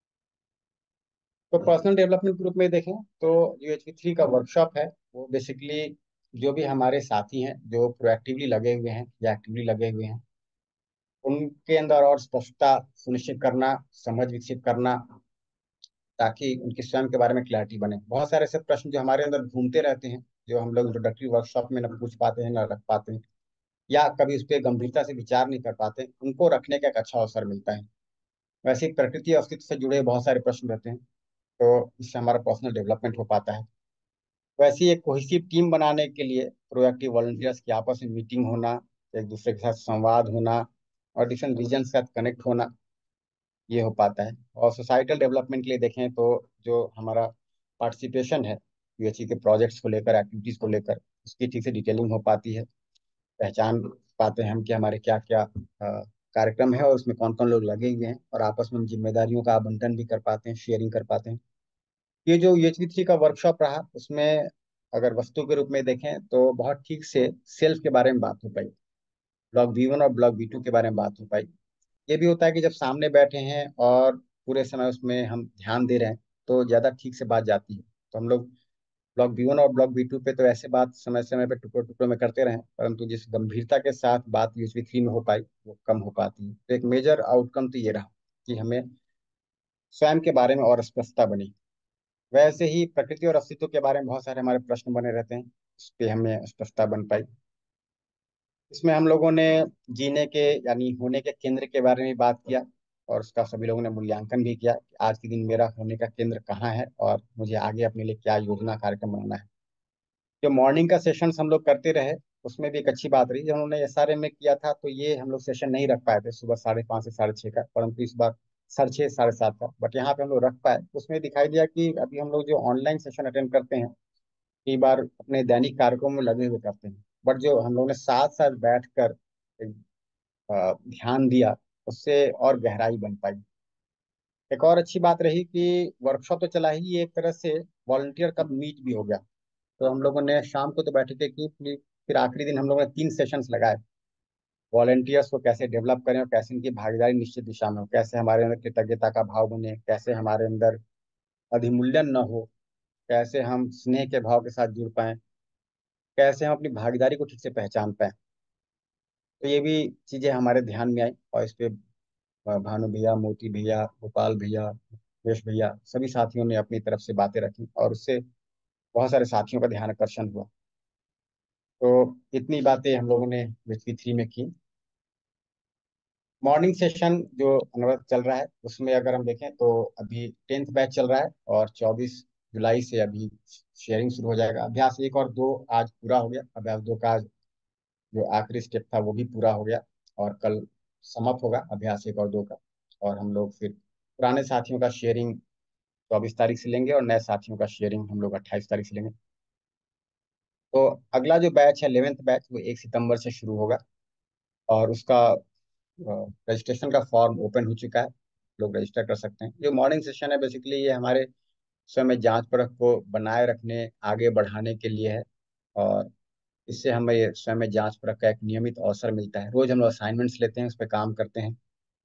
तो पर्सनल डेवलपमेंट ग्रुप में देखें तो जो एच पी थ्री का वर्कशॉप है वो बेसिकली जो भी हमारे साथी हैं जो प्रोएक्टिवली लगे हुए हैं या एक्टिवली लगे हुए हैं उनके अंदर और स्पष्टता सुनिश्चित करना, समझ विकसित करना, ताकि उनके स्वयं के बारे में क्लैरिटी बने। बहुत सारे ऐसे प्रश्न जो हमारे अंदर घूमते रहते हैं जो हम लोग इंट्रोडक्टरी वर्कशॉप में न पूछ पाते हैं न रख पाते हैं या कभी उस पर गंभीरता से विचार नहीं कर पाते, उनको रखने का एक अच्छा अवसर मिलता है। वैसे ही प्रकृति और अस्तित्व से जुड़े बहुत सारे प्रश्न रहते हैं, तो इससे हमारा पर्सनल डेवलपमेंट हो पाता है। वैसे ही एक कोहेसिव टीम बनाने के लिए प्रोएक्टिव वॉलंटियर्स की आपस में मीटिंग होना, एक दूसरे के साथ संवाद होना और डिफरेंट रीजन के साथ कनेक्ट होना, ये हो पाता है। और सोसाइटल डेवलपमेंट के लिए देखें तो जो हमारा पार्टिसिपेशन है यू एच ई के प्रोजेक्ट्स को लेकर, एक्टिविटीज को लेकर, उसकी ठीक से डिटेलिंग हो पाती है। पहचान पाते हैं हम कि हमारे क्या क्या कार्यक्रम है और उसमें कौन कौन लोग लगे हुए हैं, और आपस में जिम्मेदारियों का आवंटन भी कर पाते हैं, शेयरिंग कर पाते हैं। ये जो यू एच वी थ्री का वर्कशॉप रहा उसमें अगर वस्तु के रूप में देखें तो बहुत ठीक से सेल्फ के बारे में बात हो पाई, ब्लॉक बी वन और ब्लॉक बी टू के बारे में बात हो पाई। ये भी होता है कि जब सामने बैठे हैं और पूरे समय उसमें हम ध्यान दे रहे हैं तो ज़्यादा ठीक से बात जाती है। तो हम लोग ब्लॉक बी वन और ब्लॉक बी टू पे तो ऐसे बात समय समय पे टुकड़ों टुकड़ों में करते रहे, परंतु जिस गंभीरता के साथ बात यू एच वी थ्री में हो पाई वो कम हो पाती है। तो एक मेजर आउटकम तो ये रहा कि हमें स्वयं के बारे में और स्पष्टता बनी। वैसे ही प्रकृति और अस्तित्व के बारे में बहुत सारे हमारे प्रश्न बने रहते हैं, इस पे हमें स्पष्टता बन पाई। इसमें हम लोगों ने जीने के यानी होने के केंद्र के बारे में बात किया और उसका सभी लोगों ने मूल्यांकन भी किया कि आज के दिन मेरा होने का केंद्र कहाँ है और मुझे आगे अपने लिए क्या योजना कार्यक्रम बनाना है। जो मॉर्निंग का सेशंस हम लोग करते रहे उसमें भी एक अच्छी बात रही। जब उन्होंने एस आर एम में किया था तो ये हम लोग सेशन नहीं रख पाए थे सुबह साढ़े पाँच से साढ़े छः का, परंतु इस बार साढ़े छः साढ़े सात का, बट यहाँ पे हम लोग रख पाए। उसमें दिखाई दिया कि अभी हम लोग जो ऑनलाइन सेशन अटेंड करते हैं कई बार अपने दैनिक कार्यक्रमों में लगे हुए करते हैं, बट जो हम लोगों ने साथ साथ बैठ कर एक, अ, ध्यान दिया उससे और गहराई बन पाई। एक और अच्छी बात रही कि वर्कशॉप तो चला ही, एक तरह से वॉलंटियर का मीट भी हो गया। तो हम लोगों ने शाम को तो बैठे की, फिर फिर आखिरी दिन हम लोगों ने तीन सेशंस लगाए। वॉलंटियर्स को कैसे डेवलप करें और कैसे इनकी भागीदारी निश्चित दिशा में हो, कैसे हमारे अंदर कृतज्ञता का भाव बने, कैसे हमारे अंदर अधिमूल्यन न हो, कैसे हम स्नेह के भाव के साथ जुड़ पाएं, कैसे हम अपनी भागीदारी को ठीक से पहचान पाएं। तो ये भी चीजें हमारे ध्यान में आई और इस पे भानु भैया, मोती भैया, गोपाल भैया, यश भैया सभी साथियों ने अपनी तरफ से बातें रखी और उससे बहुत सारे साथियों का ध्यान आकर्षण हुआ। तो इतनी बातें हम लोगों ने वी थ्री में की। मॉर्निंग सेशन जो अनवरत चल रहा है उसमें अगर हम देखें तो अभी टेंथ बैच चल रहा है, और चौबीस जुलाई से अभी शेयरिंग शुरू हो जाएगा। अभ्यास एक और दो आज पूरा हो गया, अभ्यास दो का आज जो आखिरी स्टेप था वो भी पूरा हो गया, और कल समाप्त होगा अभ्यास एक और दो का। और हम लोग फिर पुराने साथियों का शेयरिंग चौबीस तारीख से लेंगे, और नए साथियों का शेयरिंग हम लोग अट्ठाईस तारीख से लेंगे। तो अगला जो बैच है इलेवेंथ बैच, वो एक सितंबर से शुरू होगा, और उसका रजिस्ट्रेशन का फॉर्म ओपन हो चुका है, लोग रजिस्टर कर सकते हैं। जो मॉर्निंग सेशन है बेसिकली ये हमारे स्वयं में जांच परख को बनाए रखने, आगे बढ़ाने के लिए है। और इससे हमें ये स्वयं में जांच परख का एक नियमित अवसर मिलता है। रोज हम लोग असाइनमेंट्स लेते हैं, उस पर काम करते हैं।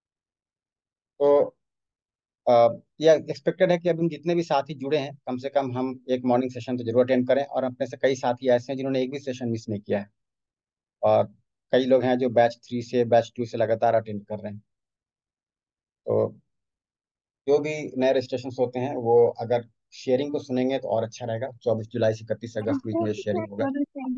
तो अ, यह एक्सपेक्टेड है कि अभी हम जितने भी साथी जुड़े हैं, कम से कम हम एक मॉर्निंग सेशन तो जरूर अटेंड करें। और अपने से कई साथी ऐसे हैं जिन्होंने एक भी सेशन मिस नहीं किया है, और कई लोग हैं जो बैच थ्री से बैच टू से लगातार अटेंड कर रहे हैं। तो जो भी नए रजिस्ट्रेशन होते हैं वो अगर शेयरिंग को सुनेंगे तो और अच्छा रहेगा। चौबीस जुलाई से इकतीस अगस्त बीच में शेयरिंग होगा।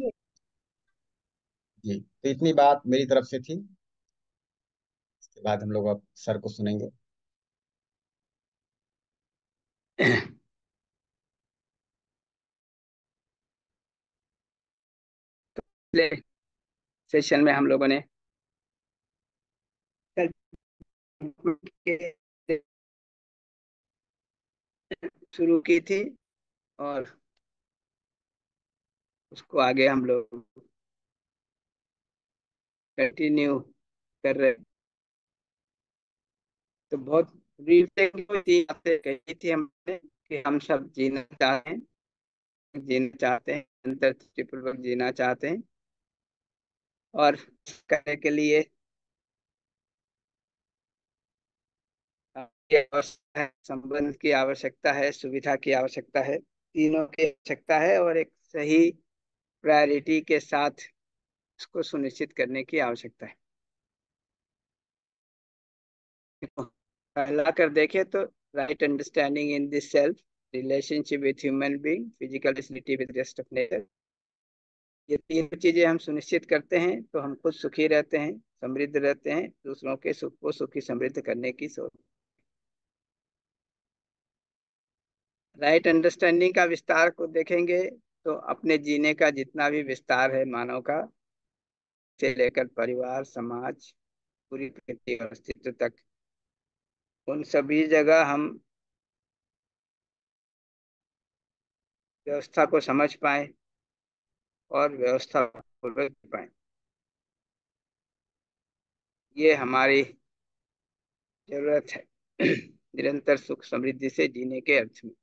जी, तो इतनी बात मेरी तरफ से थी। इसके बाद हम लोग अब सर को सुनेंगे। पिछले सेशन में हम लोगों ने शुरू की थी, और उसको आगे हम लोग कंटिन्यू कर रहे। तो बहुत ब्रीफली बातें कही थी हमने कि हम सब जीना चाहते हैं, जीना चाहते हैं, अंतर्दृष्टिपूर्वक जीना चाहते हैं, और करने के लिए की आवश्यकता है, संबंध की आवश्यकता है, सुविधा की आवश्यकता है, तीनों की आवश्यकता है, और एक सही प्रायोरिटी के साथ उसको सुनिश्चित करने की आवश्यकता है। पहला कर देखें तो right understanding in this self, relationship with human being, physical facility with rest of nature. ये तीन चीजें हम सुनिश्चित करते हैं तो हम खुद सुखी रहते हैं, समृद्ध रहते हैं, दूसरों के सुख को सुखी समृद्ध करने की सोच। राइट अंडरस्टैंडिंग का विस्तार को देखेंगे तो अपने जीने का जितना भी विस्तार है मानव का, से लेकर परिवार, समाज, पूरी प्रकृति और अस्तित्व तक, उन सभी जगह हम व्यवस्था को समझ पाए और व्यवस्था पूर्वक पाए। ये हमारी जरूरत है निरंतर सुख समृद्धि से जीने के अर्थ में।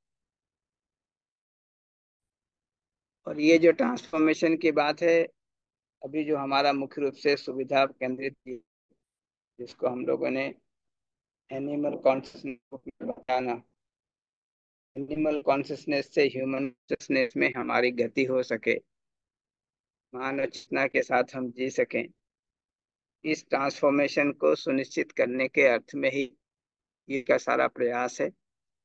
और ये जो ट्रांसफॉर्मेशन की बात है, अभी जो हमारा मुख्य रूप से सुविधा केंद्रित, जिसको हम लोगों ने एनिमल कॉन्शियसनेस को बताना, एनिमल कॉन्शियसनेस से ह्यूमन कॉन्शियसनेस में हमारी गति हो सके, मानव चेतना के साथ हम जी सकें, इस ट्रांसफॉर्मेशन को सुनिश्चित करने के अर्थ में ही ये का सारा प्रयास है।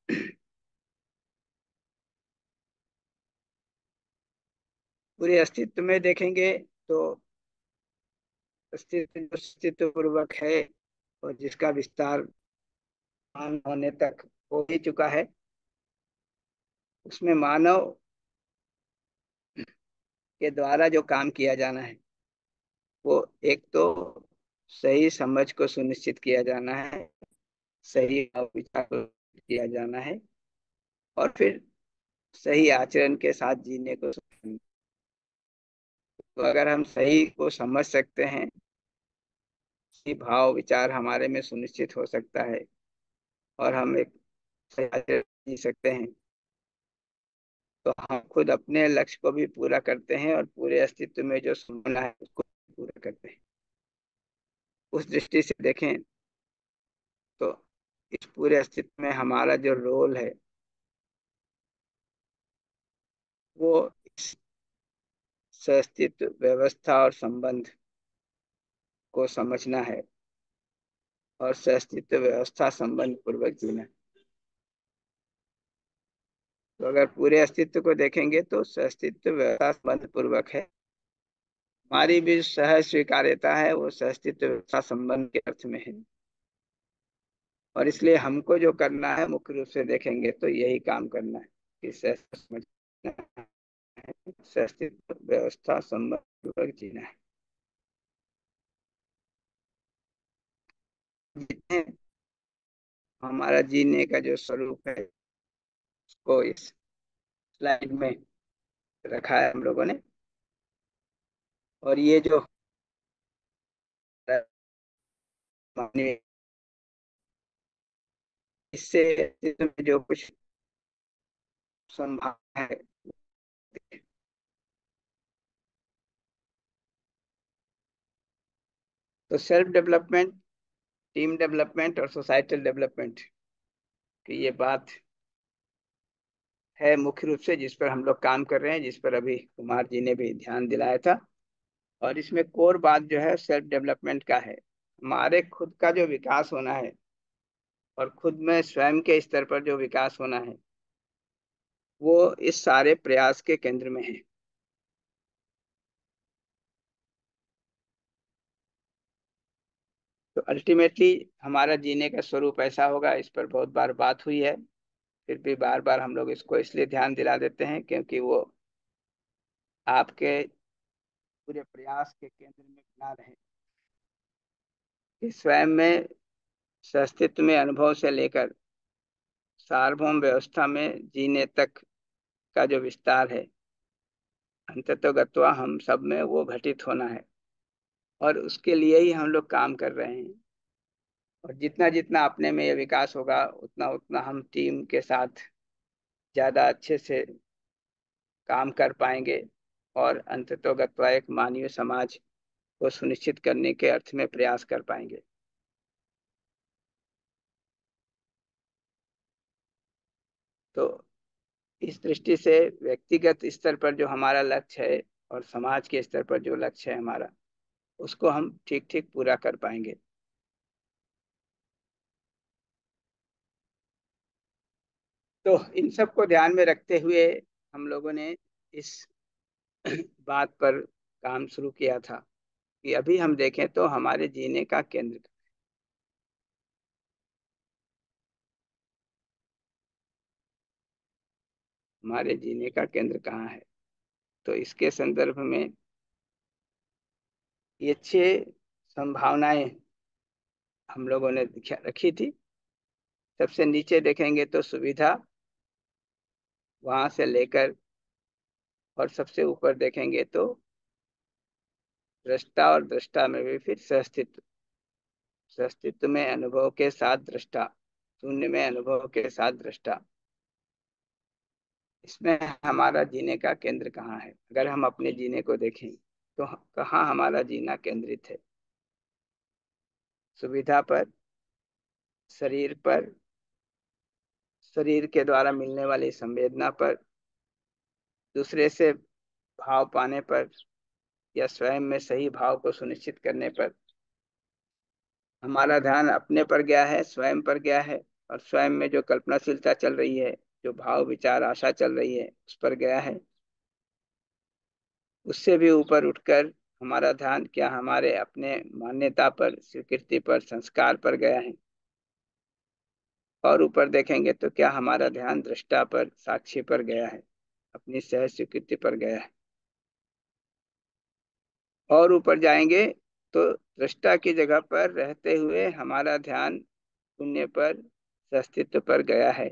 पूरे अस्तित्व में देखेंगे तो अस्तित्व जो अस्तित्व पूर्वक है और जिसका विस्तार मान होने तक हो ही चुका है, उसमें मानव के द्वारा जो काम किया जाना है वो एक तो सही समझ को सुनिश्चित किया जाना है, सही विचार को किया जाना है, और फिर सही आचरण के साथ जीने को। तो अगर हम सही को समझ सकते हैं, सही भाव विचार हमारे में सुनिश्चित हो सकता है, और हम एक सही आचरण जी सकते हैं, तो हम खुद अपने लक्ष्य को भी पूरा करते हैं और पूरे अस्तित्व में जो सुनना है उसको पूरा करते हैं। उस दृष्टि से देखें तो इस पूरे अस्तित्व में हमारा जो रोल है वो इस अस्तित्व व्यवस्था और संबंध को समझना है और अस्तित्व व्यवस्था संबंध पूर्वक जीना। तो अगर पूरे अस्तित्व को देखेंगे तो अस्तित्व व्यवस्था संबंध पूर्वक है, हमारी भी सहज स्वीकार्यता है, वो सहअस्तित्व व्यवस्था संबंध के अर्थ में है। और इसलिए हमको जो करना है मुख्य रूप से देखेंगे तो यही काम करना है कि सह समझना है, सहअस्तित्व व्यवस्था संबंध पूर्वक जीना है। जितने हमारा जीने का जो स्वरूप है उसको इस स्लाइड में रखा है हम लोगों ने। और ये जो मानवीय, इससे अस्तित्व में जो कुछ संभावना है, तो सेल्फ डेवलपमेंट, टीम डेवलपमेंट और सोसाइटल डेवलपमेंट की ये बात है मुख्य रूप से, जिस पर हम लोग काम कर रहे हैं, जिस पर अभी कुमार जी ने भी ध्यान दिलाया था। और इसमें कोर बात जो है सेल्फ डेवलपमेंट का है। हमारे खुद का जो विकास होना है और खुद में स्वयं के स्तर पर जो विकास होना है, वो इस सारे प्रयास के केंद्र में है। तो अल्टीमेटली हमारा जीने का स्वरूप ऐसा होगा, इस पर बहुत बार बात हुई है, फिर भी बार बार हम लोग इसको इसलिए ध्यान दिला देते हैं क्योंकि वो आपके पूरे प्रयास के केंद्र में बना रहे कि स्वयं में अस्तित्व में अनुभव से लेकर सार्वभौम व्यवस्था में जीने तक का जो विस्तार है, अंततोगत्वा हम सब में वो घटित होना है। और उसके लिए ही हम लोग काम कर रहे हैं। और जितना जितना अपने में ये विकास होगा, उतना उतना हम टीम के साथ ज्यादा अच्छे से काम कर पाएंगे और अंततोगत्वा एक मानवीय समाज को सुनिश्चित करने के अर्थ में प्रयास कर पाएंगे। तो इस दृष्टि से व्यक्तिगत स्तर पर जो हमारा लक्ष्य है और समाज के स्तर पर जो लक्ष्य है हमारा, उसको हम ठीक ठीक पूरा कर पाएंगे। तो इन सब को ध्यान में रखते हुए हम लोगों ने इस बात पर काम शुरू किया था कि अभी हम देखें तो हमारे जीने का केंद्र, हमारे जीने का केंद्र कहाँ है। तो इसके संदर्भ में ये छह संभावनाएं हम लोगों ने रखी थी। सबसे नीचे देखेंगे तो सुविधा, वहां से लेकर और सबसे ऊपर देखेंगे तो दृष्टा, और दृष्टा में भी फिर सहअस्तित्व, सहअस्तित्व में अनुभव के साथ दृष्टा, शून्य में अनुभव के साथ दृष्टा। इसमें हमारा जीने का केंद्र कहाँ है? अगर हम अपने जीने को देखें तो कहाँ हमारा जीना केंद्रित है? सुविधा पर, शरीर पर, शरीर के द्वारा मिलने वाली संवेदना पर, दूसरे से भाव पाने पर या स्वयं में सही भाव को सुनिश्चित करने पर। हमारा ध्यान अपने पर गया है, स्वयं पर गया है, और स्वयं में जो कल्पनाशीलता चल रही है, जो भाव विचार आशा चल रही है, उस पर गया है। उससे भी ऊपर उठकर हमारा ध्यान क्या हमारे अपने मान्यता पर, स्वीकृति पर, संस्कार पर गया है। और ऊपर देखेंगे तो क्या हमारा ध्यान दृष्टा पर, साक्षी पर गया है, अपनी सह स्वीकृति पर गया है। और ऊपर जाएंगे तो दृष्टा की जगह पर रहते हुए हमारा ध्यान पुण्य पर, अस्तित्व पर गया है,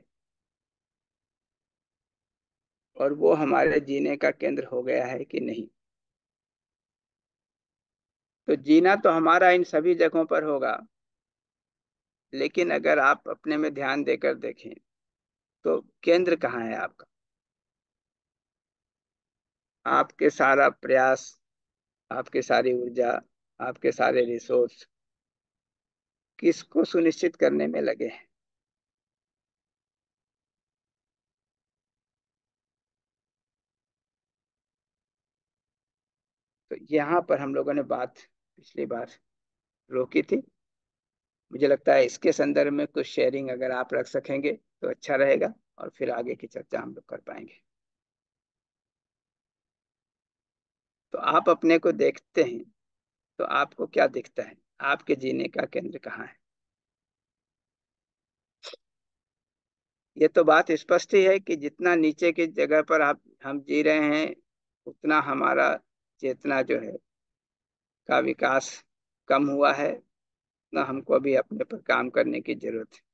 और वो हमारे जीने का केंद्र हो गया है कि नहीं। तो जीना तो हमारा इन सभी जगहों पर होगा, लेकिन अगर आप अपने में ध्यान देकर देखें तो केंद्र कहाँ है आपका? आपके सारा प्रयास, आपके सारी ऊर्जा, आपके सारे रिसोर्स किसको सुनिश्चित करने में लगे हैं? तो यहाँ पर हम लोगों ने बात पिछली बार रोकी थी। मुझे लगता है इसके संदर्भ में कुछ शेयरिंग अगर आप रख सकेंगे तो अच्छा रहेगा, और फिर आगे की चर्चा हम लोग कर पाएंगे। तो आप अपने को देखते हैं तो आपको क्या दिखता है? आपके जीने का केंद्र कहाँ है? ये तो बात स्पष्ट ही है कि जितना नीचे की जगह पर आप हम जी रहे हैं, उतना हमारा चेतना जो है का विकास कम हुआ है। उतना हमको अभी अपने पर काम करने की जरूरत है।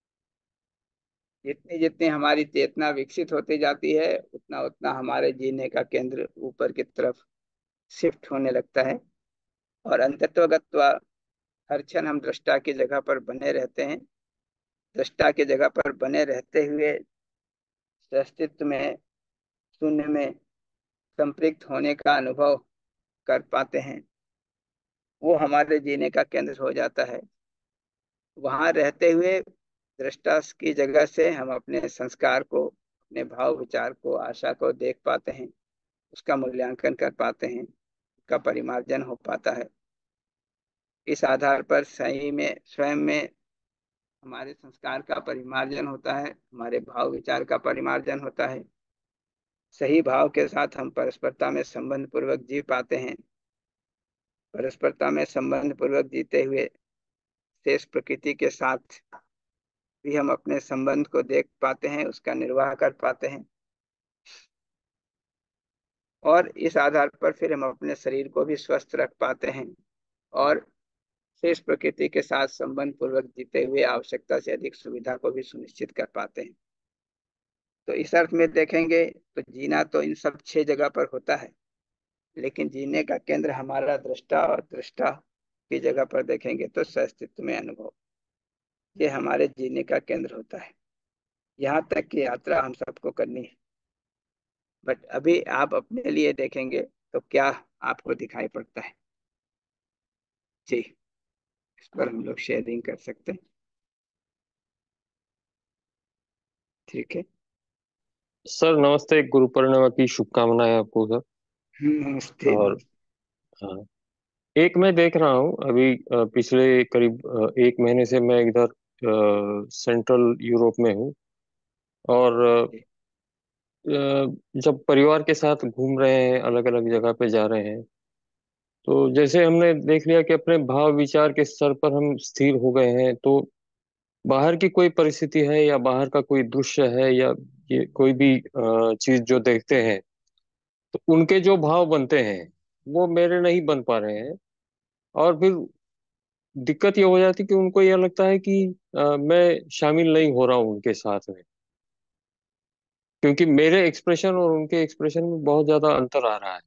जितनी जितनी हमारी चेतना विकसित होती जाती है, उतना उतना हमारे जीने का केंद्र ऊपर की तरफ शिफ्ट होने लगता है। और अंतत्वगत्वा हर क्षण हम दृष्टा की जगह पर बने रहते हैं। दृष्टा की जगह पर बने रहते हुए अस्तित्व में, शून्य में संपृक्त होने का अनुभव कर पाते हैं। वो हमारे जीने का केंद्र हो जाता है। वहां रहते हुए दृष्टा की जगह से हम अपने संस्कार को, अपने भाव विचार को, आशा को देख पाते हैं, उसका मूल्यांकन कर पाते हैं, उसका परिमार्जन हो पाता है। इस आधार पर सही में स्वयं में हमारे संस्कार का परिमार्जन होता है, हमारे भाव विचार का परिमार्जन होता है। सही भाव के साथ हम परस्परता में संबंध पूर्वक जी पाते हैं। परस्परता में संबंध पूर्वक जीते हुए शेष प्रकृति के साथ भी हम अपने संबंध को देख पाते हैं, उसका निर्वाह कर पाते हैं। और इस आधार पर फिर हम अपने शरीर को भी स्वस्थ रख पाते हैं और शेष प्रकृति के साथ संबंध पूर्वक जीते हुए आवश्यकता से अधिक सुविधा को भी सुनिश्चित कर पाते हैं। तो इस अर्थ में देखेंगे तो जीना तो इन सब छह जगह पर होता है, लेकिन जीने का केंद्र हमारा दृष्टा, और दृष्टा की जगह पर देखेंगे तो सहअस्तित्व में अनुभव, ये हमारे जीने का केंद्र होता है। यहाँ तक की यात्रा हम सबको करनी है। बट अभी आप अपने लिए देखेंगे तो क्या आपको दिखाई पड़ता है? जी, इस पर हम लोग शेयरिंग कर सकते हैं। ठीक है। सर नमस्ते, गुरु पूर्णिमा की शुभकामनाएं आपको सर। नमस्ते और नमस्ते। हाँ, एक मैं देख रहा हूँ अभी अ, पिछले करीब अ, एक महीने से मैं इधर अ, सेंट्रल यूरोप में हूँ। और अ, जब परिवार के साथ घूम रहे हैं, अलग अलग जगह पे जा रहे हैं, तो जैसे हमने देख लिया कि अपने भाव विचार के स्तर पर हम स्थिर हो गए हैं, तो बाहर की कोई परिस्थिति है या बाहर का कोई दृश्य है या ये कोई भी अ, चीज जो देखते हैं, तो उनके जो भाव बनते हैं वो मेरे नहीं बन पा रहे हैं। और फिर दिक्कत ये हो जाती है कि उनको ये लगता है कि अ, मैं शामिल नहीं हो रहा हूँ उनके साथ में, क्योंकि मेरे एक्सप्रेशन और उनके एक्सप्रेशन में बहुत ज्यादा अंतर आ रहा है।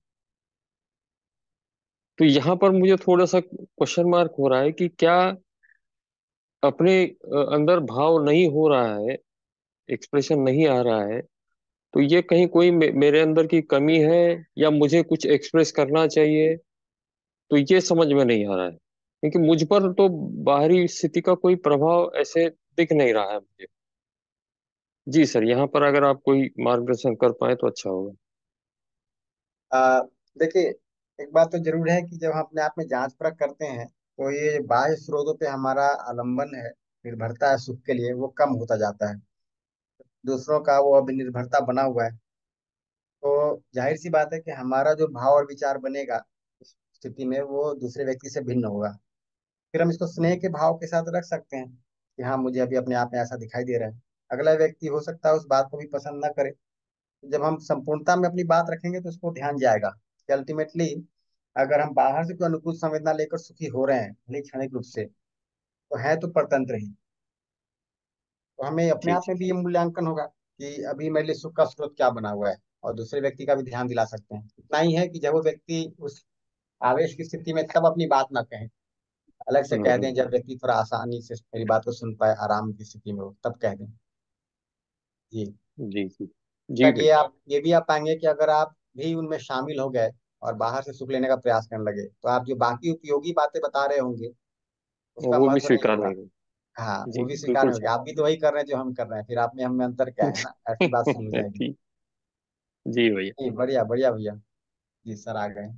तो यहाँ पर मुझे थोड़ा सा क्वेश्चन मार्क हो रहा है कि क्या अपने अ, अंदर भाव नहीं हो रहा है, एक्सप्रेशन नहीं आ रहा है, तो ये कहीं कोई मे, मेरे अंदर की कमी है या मुझे कुछ एक्सप्रेस करना चाहिए, तो ये समझ में नहीं आ रहा है। क्योंकि मुझ पर तो बाहरी स्थिति का कोई प्रभाव ऐसे दिख नहीं रहा है मुझे। जी सर, यहाँ पर अगर आप कोई मार्गदर्शन कर पाए तो अच्छा होगा। आ, देखिए, एक बात तो जरूर है कि जब हम अपने आप में जांच परख करते हैं तो ये बाह्य स्रोतों पे हमारा आलंबन है, निर्भरता है सुख के लिए, वो कम होता जाता है। दूसरों का वो अभी निर्भरता बना हुआ है। तो जाहिर सी बात है कि हमारा जो भाव और विचार बनेगा उस स्थिति में वो दूसरे व्यक्ति से भिन्न होगा। फिर हम इसको स्नेह के भाव के साथ रख सकते हैं कि हाँ, मुझे अभी अपने आप में ऐसा दिखाई दे रहा है। अगला व्यक्ति हो सकता है उस बात को भी पसंद ना करे। जब हम संपूर्णता में अपनी बात रखेंगे तो उसको ध्यान जाएगा कि अल्टीमेटली अगर हम बाहर से कोई अनुकूल संवेदना लेकर सुखी हो रहे हैं, भले ही क्षणिक रूप से, तो है तो परतंत्र ही। तो हमें अपने जी आप जी। में भी ये मूल्यांकन होगा कि अभी मेरे लिए सुख का स्रोत क्या बना हुआ है, और दूसरे व्यक्ति का भी ध्यान दिला सकते हैं। इतना ही है कि जब वो व्यक्ति उस आवेश की स्थिति में, तब अपनी बात ना कहें, अलग से हम्म कह दें। हम्म, जब व्यक्ति थोड़ा आसानी से मेरी बात को सुन पाए, आराम की स्थिति में हो, तब कह दें। जी। जी जी। जी तक ये भैया। आप ये भी आप पाएंगे कि अगर आप भी उनमें शामिल हो गए और बाहर से सुख लेने का प्रयास करने लगे, तो आप जो बाकी उपयोगी बातें बता रहे होंगे उसका वो भी महत्व नहीं स्वीकार होगा। नहीं हुई। हाँ, जी वो भी स्वीकार बिल्कुल नहीं होगी। सर। आप भी तो वही कर रहे हैं जो हम कर रहे हैं, फिर आप में हम में अंतर क्या है ना, ऐसी बात समझ जाएगी। ठीक। जी भैया। जी, बढ़िया बढ़िया भैया। जी सर, आ गए।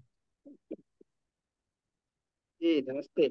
जी नमस्ते।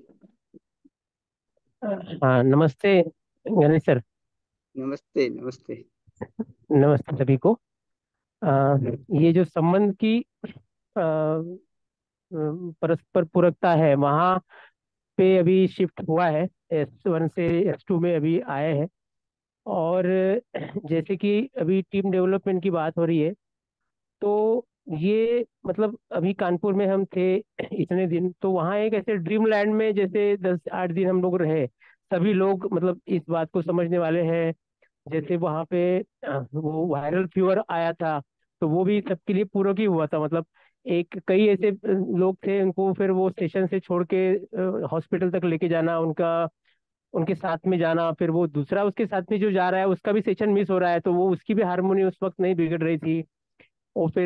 हाँ नमस्ते गणेश सर। नमस्ते नमस्ते। नमस्ते सभी को। आ, ये जो संबंध की परस्पर पूरकता है वहाँ पे अभी शिफ्ट हुआ है, एस वन से एस टू में अभी आए हैं। और जैसे कि अभी टीम डेवलपमेंट की बात हो रही है, तो ये मतलब अभी कानपुर में हम थे इतने दिन, तो वहाँ एक ऐसे ड्रीम लैंड में जैसे दस आठ दिन हम लोग रहे। सभी लोग मतलब इस बात को समझने वाले हैं। जैसे वहाँ पे अ, वो वायरल फीवर आया था, तो वो भी सबके लिए पूरक ही हुआ था। मतलब एक कई ऐसे अ, लोग थे, उनको फिर वो स्टेशन से छोड़ के हॉस्पिटल तक लेके जाना, उनका उनके साथ में जाना, फिर वो दूसरा उसके साथ में जो जा रहा है उसका भी सेशन मिस हो रहा है, तो वो उसकी भी हारमोनी उस वक्त नहीं बिगड़ रही थी। और फिर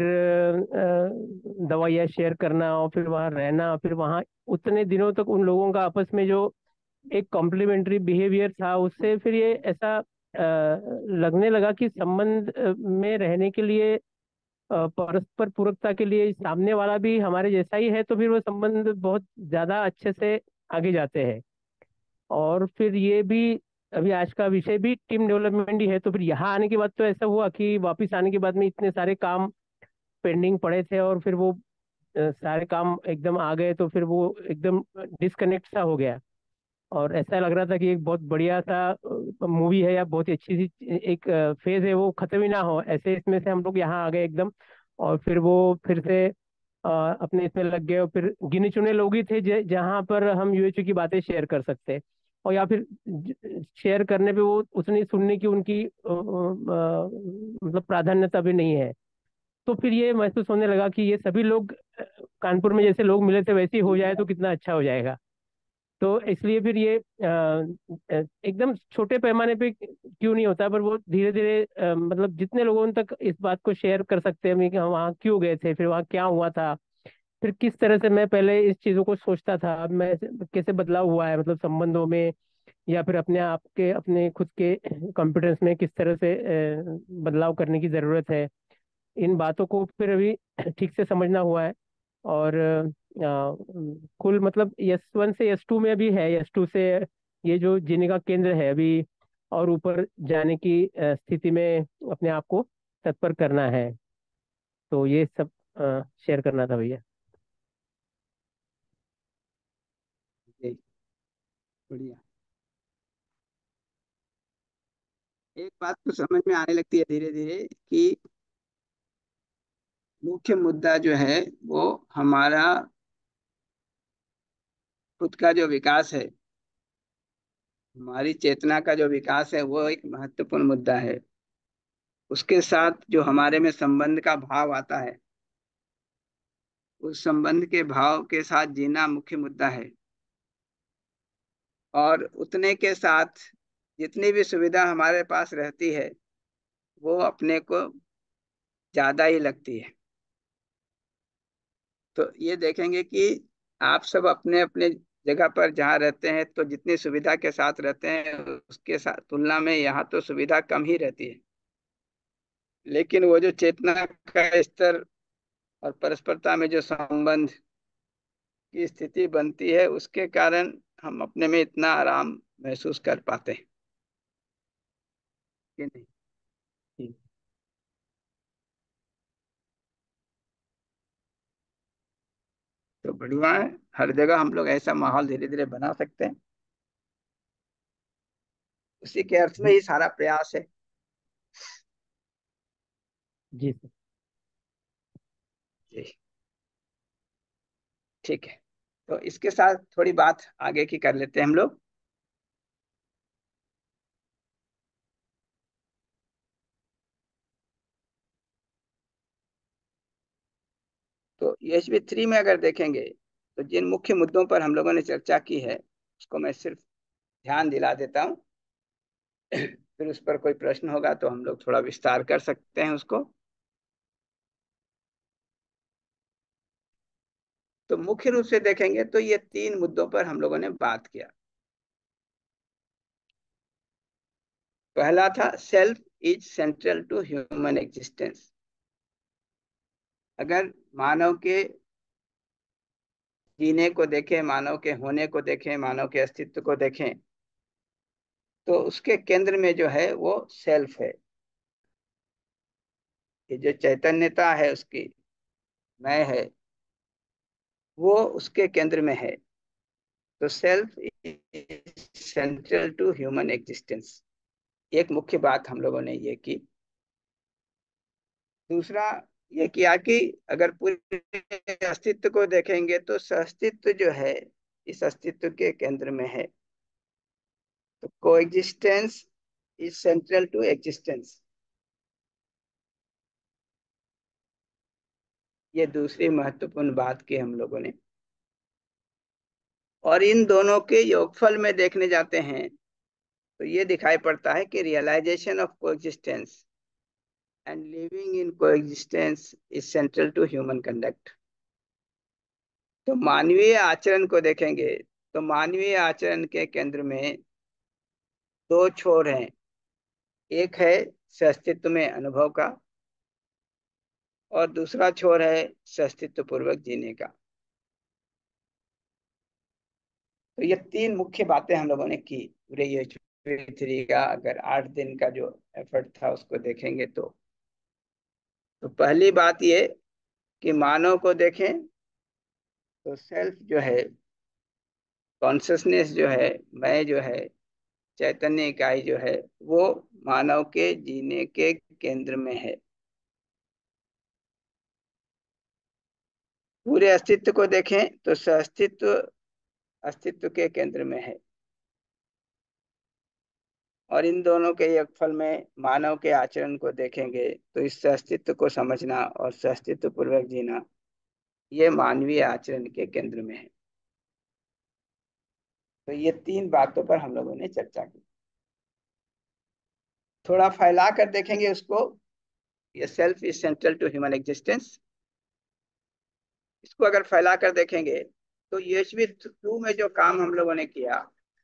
अ, दवाइयाँ शेयर करना, और फिर वहाँ रहना, फिर वहाँ उतने दिनों तक उन लोगों का आपस में जो एक कॉम्प्लीमेंट्री बिहेवियर था, उससे फिर ये ऐसा अ, लगने लगा कि संबंध अ, में रहने के लिए, अ, परस्पर पूरकता के लिए सामने वाला भी हमारे जैसा ही है, तो फिर वो संबंध बहुत ज्यादा अच्छे से आगे जाते हैं। और फिर ये भी अभी आज का विषय भी टीम डेवलपमेंट ही है, तो फिर यहाँ आने के बाद तो ऐसा हुआ कि वापस आने के बाद में इतने सारे काम पेंडिंग पड़े थे, और फिर वो अ, सारे काम एकदम आ गए, तो फिर वो एकदम डिस्कनेक्ट सा हो गया। और ऐसा लग रहा था कि एक बहुत बढ़िया सा मूवी है या बहुत ही अच्छी सी एक फेज है, वो खत्म ही ना हो, ऐसे इसमें से हम लोग यहाँ आ गए एकदम। और फिर वो फिर से अ, अपने इसमें लग गए, और फिर गिने चुने लोग ही थे ज- जहाँ पर हम यू एच ओ की बातें शेयर कर सकते, और या फिर शेयर करने पे वो उतनी सुनने की उनकी अ, अ, अ, मतलब प्राधान्यता भी नहीं है। तो फिर ये महसूस होने लगा कि ये सभी लोग अ, कानपुर में जैसे लोग मिले थे वैसे ही हो जाए तो कितना अच्छा हो जाएगा। तो इसलिए फिर ये अ, अ, एकदम छोटे पैमाने पे क्यों नहीं होता, पर वो धीरे धीरे अ, मतलब जितने लोगों तक इस बात को शेयर कर सकते हैं कि हम वहाँ क्यों गए थे, फिर वहाँ क्या हुआ था, फिर किस तरह से मैं पहले इस चीज़ों को सोचता था, अब मैं कैसे बदलाव हुआ है मतलब संबंधों में, या फिर अपने आप के अपने खुद के कॉन्फिडेंस में किस तरह से अ, बदलाव करने की ज़रूरत है, इन बातों को फिर अभी ठीक से समझना हुआ है। और अ, कुल मतलब यस वन से यस टू में भी है, यस टू से ये जो जीने का केंद्र है अभी, और ऊपर जाने की अ, स्थिति में अपने आप को तत्पर करना है। तो ये सब शेयर करना था भैया। जी, बढ़िया। एक बात तो समझ में आने लगती है धीरे धीरे कि मुख्य मुद्दा जो है वो हमारा खुद का जो विकास है, हमारी चेतना का जो विकास है, वो एक महत्वपूर्ण मुद्दा है। उसके साथ जो हमारे में संबंध का भाव आता है, उस संबंध के भाव के साथ जीना मुख्य मुद्दा है। और उतने के साथ जितनी भी सुविधा हमारे पास रहती है, वो अपने को ज्यादा ही लगती है। तो ये देखेंगे कि आप सब अपने अपने जगह पर जहाँ रहते हैं, तो जितनी सुविधा के साथ रहते हैं उसके साथ तुलना में यहाँ तो सुविधा कम ही रहती है। लेकिन वो जो चेतना का स्तर और परस्परता में जो संबंध की स्थिति बनती है, उसके कारण हम अपने में इतना आराम महसूस कर पाते हैं कि नहीं। जी। तो बढ़िया है, हर जगह हम लोग ऐसा माहौल धीरे धीरे बना सकते हैं। उसी के अर्थ में जी। ही सारा प्रयास है। जी सर। जी, ठीक है। तो इसके साथ थोड़ी बात आगे की कर लेते हैं हम लोग। तो एच बी थ्री में अगर देखेंगे, तो जिन मुख्य मुद्दों पर हम लोगों ने चर्चा की है, उसको मैं सिर्फ ध्यान दिला देता हूँ। फिर उस पर कोई प्रश्न होगा तो हम लोग थोड़ा विस्तार कर सकते हैं उसको। तो मुख्य रूप से देखेंगे तो ये तीन मुद्दों पर हम लोगों ने बात किया। पहला था self is central to human existence. अगर मानव के जीने को देखें, मानव के होने को देखें, मानव के अस्तित्व को देखें, तो उसके केंद्र में जो है वो सेल्फ है। ये जो चैतन्यता है उसकी, मैं है, वो उसके केंद्र में है। तो self is central to human existence. एक मुख्य बात हम लोगों ने ये की। दूसरा ये किया कि अगर पूरे अस्तित्व को देखेंगे तो सहअस्तित्व जो है इस अस्तित्व के केंद्र में है। तो coexistence is central to existence, ये दूसरी महत्वपूर्ण बात की हम लोगों ने। और इन दोनों के योगफल में देखने जाते हैं तो ये दिखाई पड़ता है कि realization of coexistence and living in coexistence is central to human conduct. तो मानवीय आचरण को देखेंगे तो मानवीय आचरण के केंद्र में दो छोर हैं। एक है सहअस्तित्व में अनुभव का, और दूसरा छोर है सहअस्तित्व पूर्वक जीने का। तो ये तीन मुख्य बातें हम लोगों ने की पूरे ये थ्री का अगर आठ दिन का जो एफर्ट था उसको देखेंगे तो तो पहली बात ये कि मानव को देखें तो सेल्फ जो है, कॉन्शसनेस जो है, मैं जो है, चैतन्य इकाई जो है, वो मानव के जीने के केंद्र में है। पूरे अस्तित्व को देखें तो सहअस्तित्व अस्तित्व के केंद्र में है। और इन दोनों के योगफल में मानव के आचरण को देखेंगे तो इस सहअस्तित्व को समझना और सहअस्तित्व पूर्वक जीना, ये मानवीय आचरण के केंद्र में है। तो ये तीन बातों पर हम लोगों ने चर्चा की। थोड़ा फैला कर देखेंगे उसको। ये self is central to human existence, इसको अगर फैला कर देखेंगे तो यूएचवी टू में जो काम हम लोगों ने किया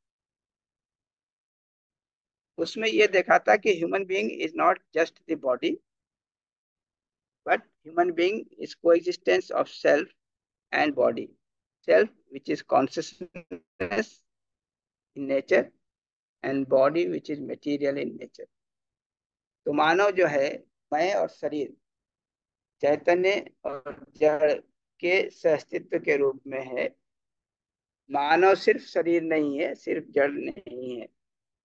उसमें ये देखा था कि human being is not just the body, but human being is coexistence of self and body. Self which is consciousness in nature and body which is material in nature. तो मानव जो है मैं और शरीर, चैतन्य और जड़ के सहअस्तित्व के रूप में है। मानव सिर्फ शरीर नहीं है, सिर्फ जड़ नहीं है।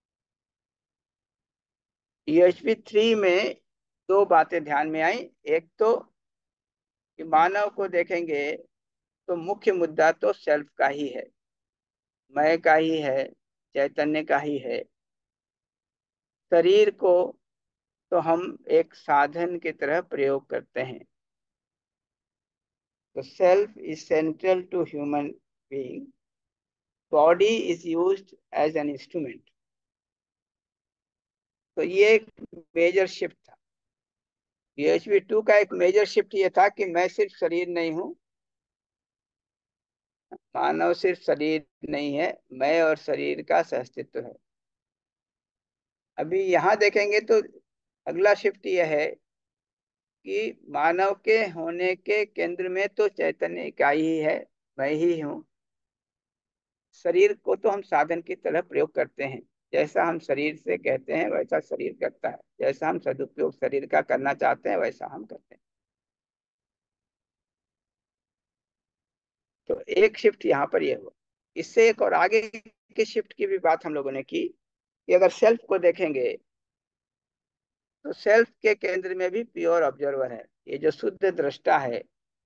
यूएचपी थ्री में दो बातें ध्यान में आई। एक तो कि मानव को देखेंगे तो मुख्य मुद्दा तो सेल्फ का ही है, मैं का ही है, चैतन्य का ही है। शरीर को तो हम एक साधन की तरह प्रयोग करते हैं। तो self is central to human being, body is used as an instrument. तो ये एक मेजर शिफ्ट था। यूएचपी टू का एक मेजर शिफ्ट ये था कि मैं सिर्फ शरीर नहीं हूँ, मानव सिर्फ शरीर नहीं है, मैं और शरीर का सहअस्तित्व है। अभी यहाँ देखेंगे तो अगला शिफ्ट यह है कि मानव के होने के केंद्र में तो चैतन्य इकाई ही है, मैं ही हूँ। शरीर को तो हम साधन की तरह प्रयोग करते हैं। जैसा हम शरीर से कहते हैं वैसा शरीर करता है, जैसा हम सदुपयोग शरीर का करना चाहते हैं वैसा हम करते हैं। तो एक शिफ्ट यहाँ पर ये हुआ। इससे एक और आगे की शिफ्ट की भी बात हम लोगों ने की कि अगर सेल्फ को देखेंगे तो सेल्फ के केंद्र में भी प्योर ऑब्जर्वर है। ये जो शुद्ध दृष्टा है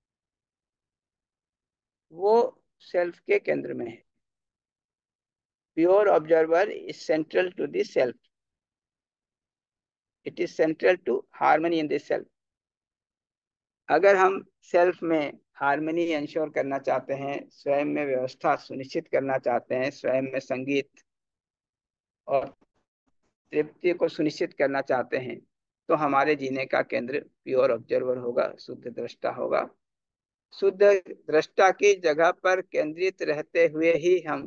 वो सेल्फ के केंद्र में है। Pure observer is central to the self, it is central to harmony in the self. अगर हम सेल्फ में हार्मनी इंश्योर करना चाहते हैं, स्वयं में व्यवस्था सुनिश्चित करना चाहते हैं, स्वयं में संगीत और तृप्ति को सुनिश्चित करना चाहते हैं, तो हमारे जीने का केंद्र प्योर ऑब्जर्वर होगा, शुद्ध दृष्टा होगा। शुद्ध दृष्टा की जगह पर केंद्रित रहते हुए ही हम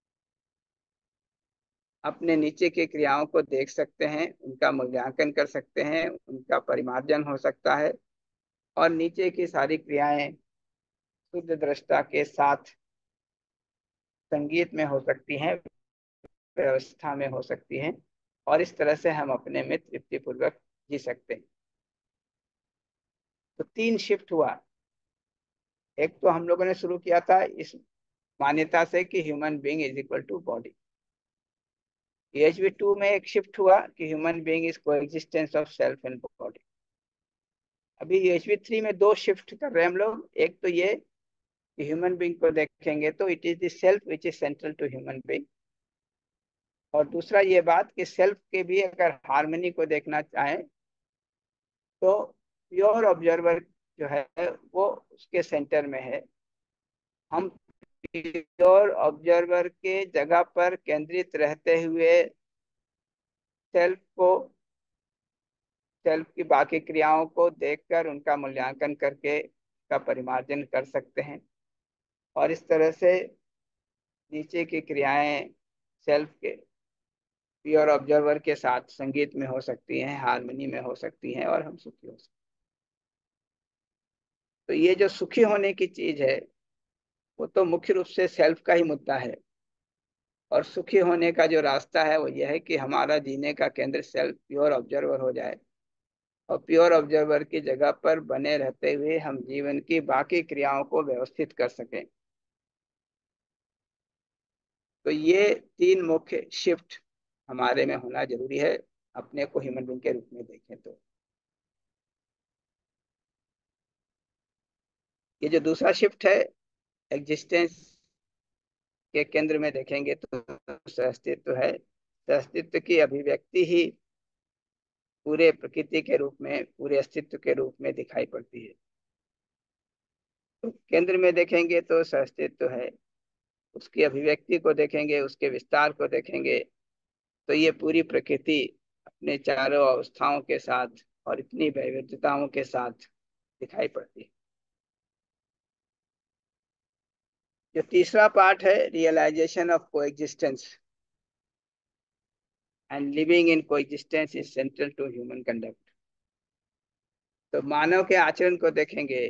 अपने नीचे की क्रियाओं को देख सकते हैं, उनका मूल्यांकन कर सकते हैं, उनका परिमार्जन हो सकता है, और नीचे की सारी क्रियाएं शुद्ध दृष्टा के साथ संगीत में हो सकती हैं, व्यवस्था में हो सकती हैं, और इस तरह से हम अपने में तृप्ति पूर्वक जी सकते हैं। तो तीन शिफ्ट हुआ। एक तो हम लोगों ने शुरू किया था इस मान्यता से कि human being is equal to body. E H V two में एक शिफ्ट हुआ कि human being is coexistence of self and body. अभी ई एच वी थ्री में दो शिफ्ट कर रहे हैं हम लोग। एक तो ये कि ह्यूमन बीइंग को देखेंगे तो it is the self which is central to human being, और दूसरा ये बात कि सेल्फ के भी अगर हार्मनी को देखना चाहें तो प्योर ऑब्जर्वर जो है वो उसके सेंटर में है। हम प्योर ऑब्जर्वर के जगह पर केंद्रित रहते हुए सेल्फ को, सेल्फ की बाकी क्रियाओं को देखकर उनका मूल्यांकन करके का परिमार्जन कर सकते हैं, और इस तरह से नीचे की क्रियाएं सेल्फ के प्योर ऑब्जर्वर के साथ संगीत में हो सकती हैं, हार्मनी में हो सकती हैं, और हम सुखी हो सकते हैं। तो ये जो सुखी होने की चीज है वो तो मुख्य रूप से सेल्फ का ही मुद्दा है, और सुखी होने का जो रास्ता है वो यह है कि हमारा जीने का केंद्र सेल्फ प्योर ऑब्जर्वर हो जाए, और प्योर ऑब्जर्वर की जगह पर बने रहते हुए हम जीवन की बाकी क्रियाओं को व्यवस्थित कर सकें। तो ये तीन मुख्य शिफ्ट हमारे में होना जरूरी है अपने को ह्यूमन बीइंग के रूप में देखें तो। ये जो दूसरा शिफ्ट है एग्जिस्टेंस के केंद्र में देखेंगे तो सहअस्तित्व है। सहअस्तित्व की अभिव्यक्ति ही पूरे प्रकृति के रूप में, पूरे अस्तित्व के रूप में दिखाई पड़ती है। तो केंद्र में देखेंगे तो सहअस्तित्व है, उसकी अभिव्यक्ति को देखेंगे, उसके विस्तार को देखेंगे तो ये पूरी प्रकृति अपने चारों अवस्थाओं के साथ और इतनी वैविध्यताओं के साथ दिखाई पड़ती है। जो तीसरा पार्ट है realization of coexistence and living in coexistence is central to human conduct. तो मानव के आचरण को देखेंगे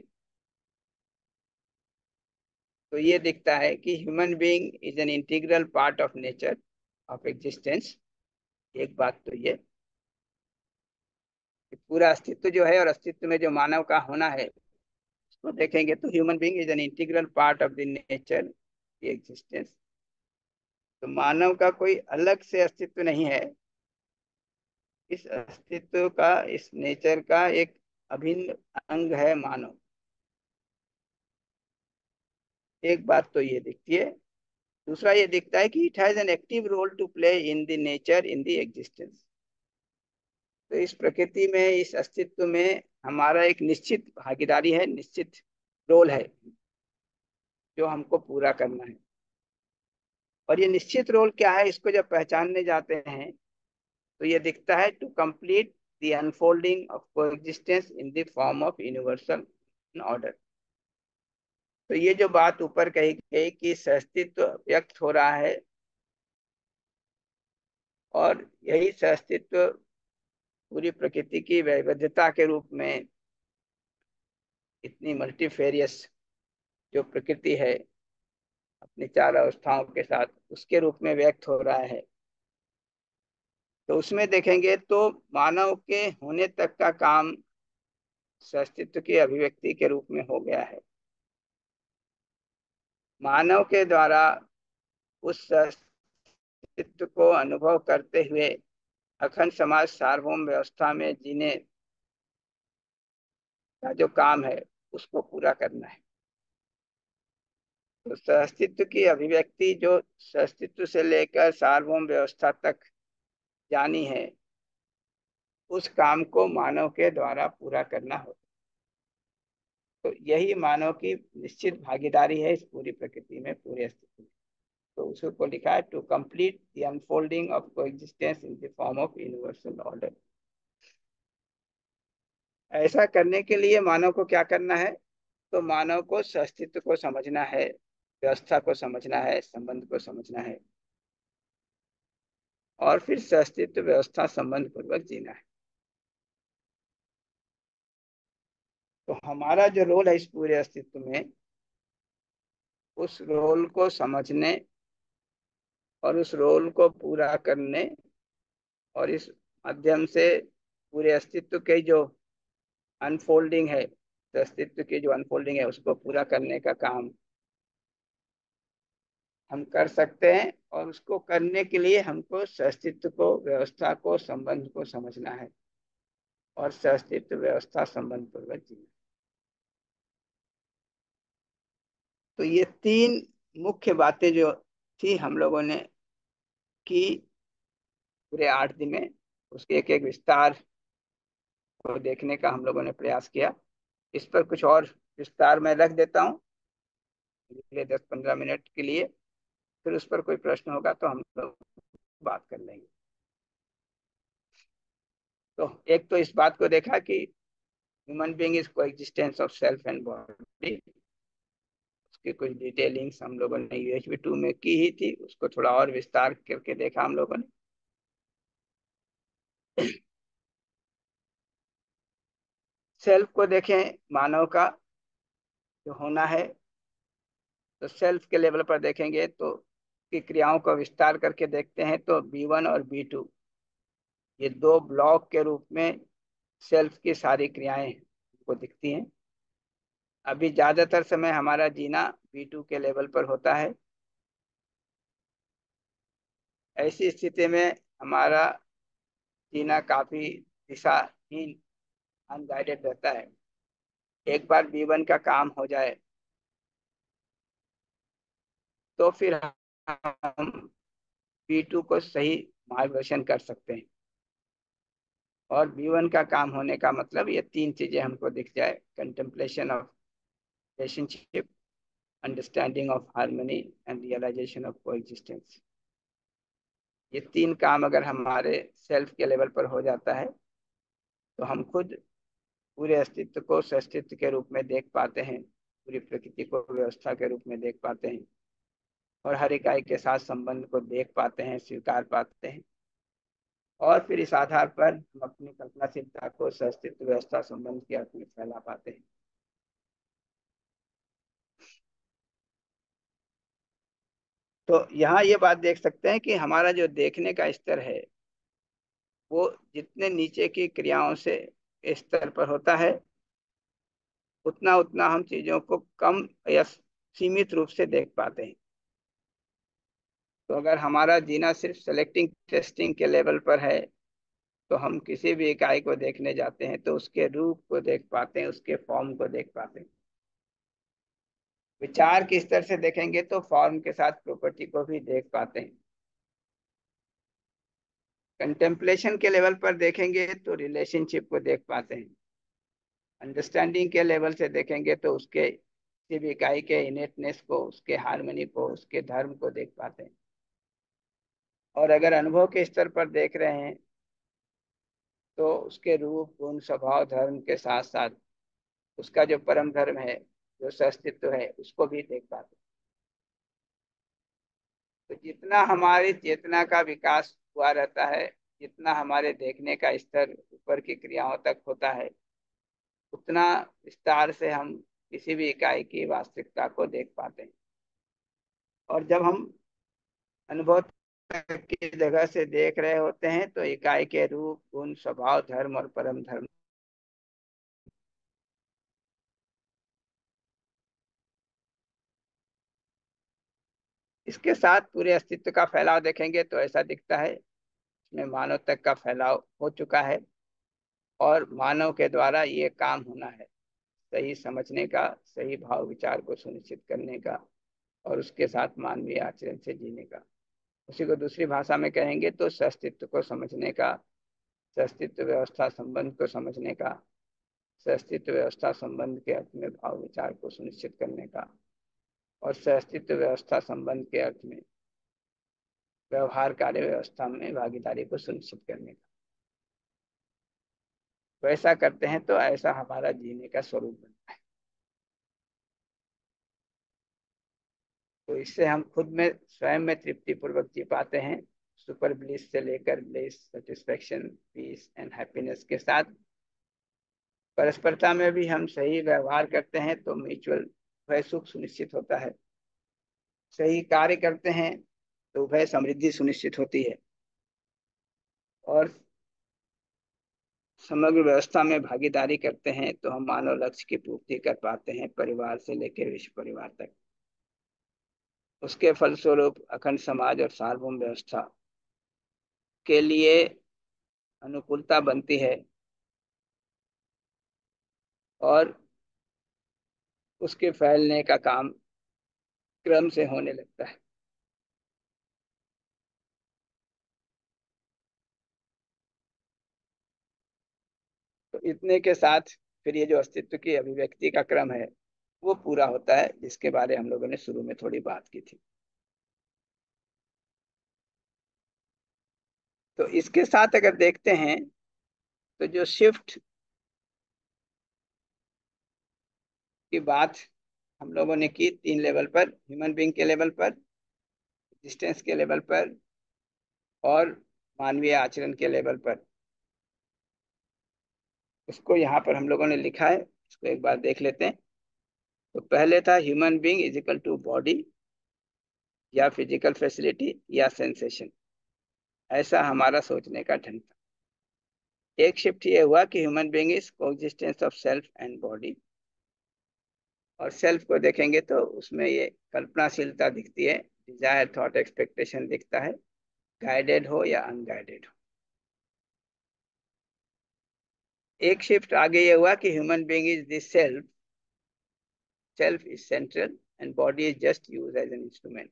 तो ये दिखता है कि human being is an integral part of nature of existence. एक बात तो ये कि पूरा अस्तित्व जो है और अस्तित्व में जो मानव का होना है उसको देखेंगे तो human being is an integral part of the nature existence. तो मानव का कोई अलग से अस्तित्व नहीं है, इस अस्तित्व का, इस नेचर का एक अभिन्न अंग है मानव। एक बात तो ये दिखती है। दूसरा ये दिखता है कि it has an active role to play in the nature in the existence. तो इस प्रकृति में, इस अस्तित्व में हमारा एक निश्चित भागीदारी है, निश्चित रोल है जो हमको पूरा करना है। और ये निश्चित रोल क्या है, इसको जब पहचानने जाते हैं तो ये दिखता है to complete the unfolding of coexistence in the form of universal order. तो ये जो बात ऊपर कही गई कि सहअस्तित्व व्यक्त हो रहा है, और यही सहअस्तित्व पूरी प्रकृति की वैविध्यता के रूप में, इतनी मल्टीफेरियस जो प्रकृति है अपनी चार अवस्थाओं के साथ, उसके रूप में व्यक्त हो रहा है। तो उसमें देखेंगे तो मानव के होने तक का काम सहअस्तित्व की अभिव्यक्ति के रूप में हो गया है। मानव के द्वारा उस सहअस्तित्व को अनुभव करते हुए अखंड समाज सार्वभौम व्यवस्था में जीने का जो काम है उसको पूरा करना है। तो सहअस्तित्व की अभिव्यक्ति जो सहअस्तित्व से लेकर सार्वभौम व्यवस्था तक जानी है, उस काम को मानव के द्वारा पूरा करना होता है। तो यही मानव की निश्चित भागीदारी है इस पूरी प्रकृति में, पूरे अस्तित्व में। तो उसको लिखा है to complete the unfolding of coexistence in the form of universal order. ऐसा करने के लिए मानव को क्या करना है, तो मानव को सहअस्तित्व को समझना है, व्यवस्था को समझना है, संबंध को समझना है, और फिर सहअस्तित्व व्यवस्था संबंध पूर्वक जीना है। तो हमारा जो रोल है इस पूरे अस्तित्व में, उस रोल को समझने और उस रोल को पूरा करने, और इस माध्यम से पूरे अस्तित्व के जो अनफोल्डिंग है अस्तित्व की जो अनफोल्डिंग है उसको पूरा करने का काम हम कर सकते हैं। और उसको करने के लिए हमको अस्तित्व को, व्यवस्था को, संबंध को समझना है और अस्तित्व व्यवस्था संबंध पूर्वक जीना। तो ये तीन मुख्य बातें जो थी हम लोगों ने की पूरे आठ दिन में, उसके एक एक विस्तार को देखने का हम लोगों ने प्रयास किया। इस पर कुछ और विस्तार मैं रख देता हूँ अगले दस पंद्रह मिनट के लिए, फिर उस पर कोई प्रश्न होगा तो हम लोग बात कर लेंगे। तो एक तो इस बात को देखा कि human being is coexistence of self and body. उसकी कुछ डिटेलिंग्स हम लोगों ने यूएचबी टू में की ही थी, उसको थोड़ा और विस्तार करके देखा हम लोगों ने। सेल्फ को देखें, मानव का जो होना है, तो सेल्फ के लेवल पर देखेंगे तो की क्रियाओं का विस्तार करके देखते हैं तो बी वन और बी टू ये दो ब्लॉक के रूप में सेल्फ की सारी क्रियाएं को दिखती हैं। अभी ज्यादातर समय हमारा जीना बी टू के लेवल पर होता है। ऐसी स्थिति में हमारा जीना काफी दिशाहीन, अनगाइडेड रहता है। एक बार बी वन का काम हो जाए तो फिर हम बी टू को सही मार्गदर्शन कर सकते हैं। और बी वन का काम होने का मतलब ये तीन चीजें हमको दिख जाए: contemplation of relationship, understanding of harmony and realization of coexistence. ये तीन काम अगर हमारे सेल्फ के लेवल पर हो जाता है तो हम खुद पूरे अस्तित्व को सस्तित्व के रूप में देख पाते हैं, पूरी प्रकृति को व्यवस्था के रूप में देख पाते हैं और हर इकाई के साथ संबंध को देख पाते हैं, स्वीकार पाते हैं। और फिर इस आधार पर हम अपनी कल्पनाशीलता को सस्तित्व व्यवस्था संबंध के अर्थ में फैला पाते हैं। तो यहाँ ये बात देख सकते हैं कि हमारा जो देखने का स्तर है वो जितने नीचे की क्रियाओं से स्तर पर होता है उतना उतना हम चीजों को कम या सीमित रूप से देख पाते हैं। तो अगर हमारा जीना सिर्फ सेलेक्टिंग टेस्टिंग के लेवल पर है तो हम किसी भी इकाई को देखने जाते हैं तो उसके रूप को देख पाते हैं, उसके फॉर्म को देख पाते हैं। विचार के स्तर से देखेंगे तो फॉर्म के साथ प्रॉपर्टी को भी देख पाते हैं। कंटेम्पलेशन के लेवल पर देखेंगे तो रिलेशनशिप को देख पाते हैं। अंडरस्टैंडिंग के लेवल से देखेंगे तो उसके किसी भी इकाई के इनेटनेस को, उसके हार्मनी को, उसके धर्म को देख पाते हैं। और अगर अनुभव के स्तर पर देख रहे हैं तो उसके रूप, गुण, स्वभाव, धर्म के साथ साथ उसका जो परम धर्म है, जो सस्तित्व है, उसको भी देख पाते हैं। तो जितना हमारी चेतना का विकास हुआ रहता है, जितना हमारे देखने का स्तर ऊपर की क्रियाओं तक होता है, उतना विस्तार से हम किसी भी इकाई की वास्तविकता को देख पाते हैं। और जब हम अनुभव की जगह से देख रहे होते हैं तो इकाई के रूप, गुण, स्वभाव, धर्म और परम धर्म इसके साथ पूरे अस्तित्व का फैलाव देखेंगे तो ऐसा दिखता है इसमें मानव तक का फैलाव हो चुका है। और मानव के द्वारा ये काम होना है सही समझने का, सही भाव विचार को सुनिश्चित करने का और उसके साथ मानवीय आचरण से जीने का। उसी को दूसरी भाषा में कहेंगे तो सस्तित्व को समझने का, सस्तित्व व्यवस्था संबंध को समझने का, सस्तित्व व्यवस्था संबंध के अर्थ में भाव विचार को सुनिश्चित करने का और सस्तित्व व्यवस्था संबंध के अर्थ में व्यवहार कार्य व्यवस्था में भागीदारी को सुनिश्चित करने का। वैसा करते हैं तो ऐसा हमारा जीने का स्वरूप बनता है। तो इससे हम खुद में, स्वयं में तृप्ति पूर्वक जी पाते हैं, सुपर ब्लिस से लेकर bliss, satisfaction, peace and happiness के साथ। परस्परता में भी हम सही व्यवहार करते हैं तो म्यूचुअल उभय सुख सुनिश्चित होता है। सही कार्य करते हैं तो उभय समृद्धि सुनिश्चित होती है। और समग्र व्यवस्था में भागीदारी करते हैं तो हम मानव लक्ष्य की पूर्ति कर पाते हैं, परिवार से लेकर विश्व परिवार तक। उसके फलस्वरूप अखंड समाज और सार्वभौम व्यवस्था के लिए अनुकूलता बनती है और उसके फैलने का काम क्रम से होने लगता है। तो इतने के साथ फिर ये जो अस्तित्व की अभिव्यक्ति का क्रम है वो पूरा होता है, जिसके बारे हम लोगों ने शुरू में थोड़ी बात की थी। तो इसके साथ अगर देखते हैं तो जो शिफ्ट की बात हम लोगों ने की तीन लेवल पर, ह्यूमन बीइंग के लेवल पर, एग्जिस्टेंस के लेवल पर और मानवीय आचरण के लेवल पर, उसको यहाँ पर हम लोगों ने लिखा है। इसको एक बार देख लेते हैं। तो पहले था human being is equal to body या फिजिकल फैसिलिटी या सेंसेशन, ऐसा हमारा सोचने का ढंग था। एक शिफ्ट ये हुआ कि human being is coexistence of self and body, और सेल्फ को देखेंगे तो उसमें ये कल्पनाशीलता दिखती है, डिजायर थॉट एक्सपेक्टेशन दिखता है, गाइडेड हो या अनगाइडेड हो। एक शिफ्ट आगे ये हुआ कि human being is this self, self is central and body is just use as an instrument.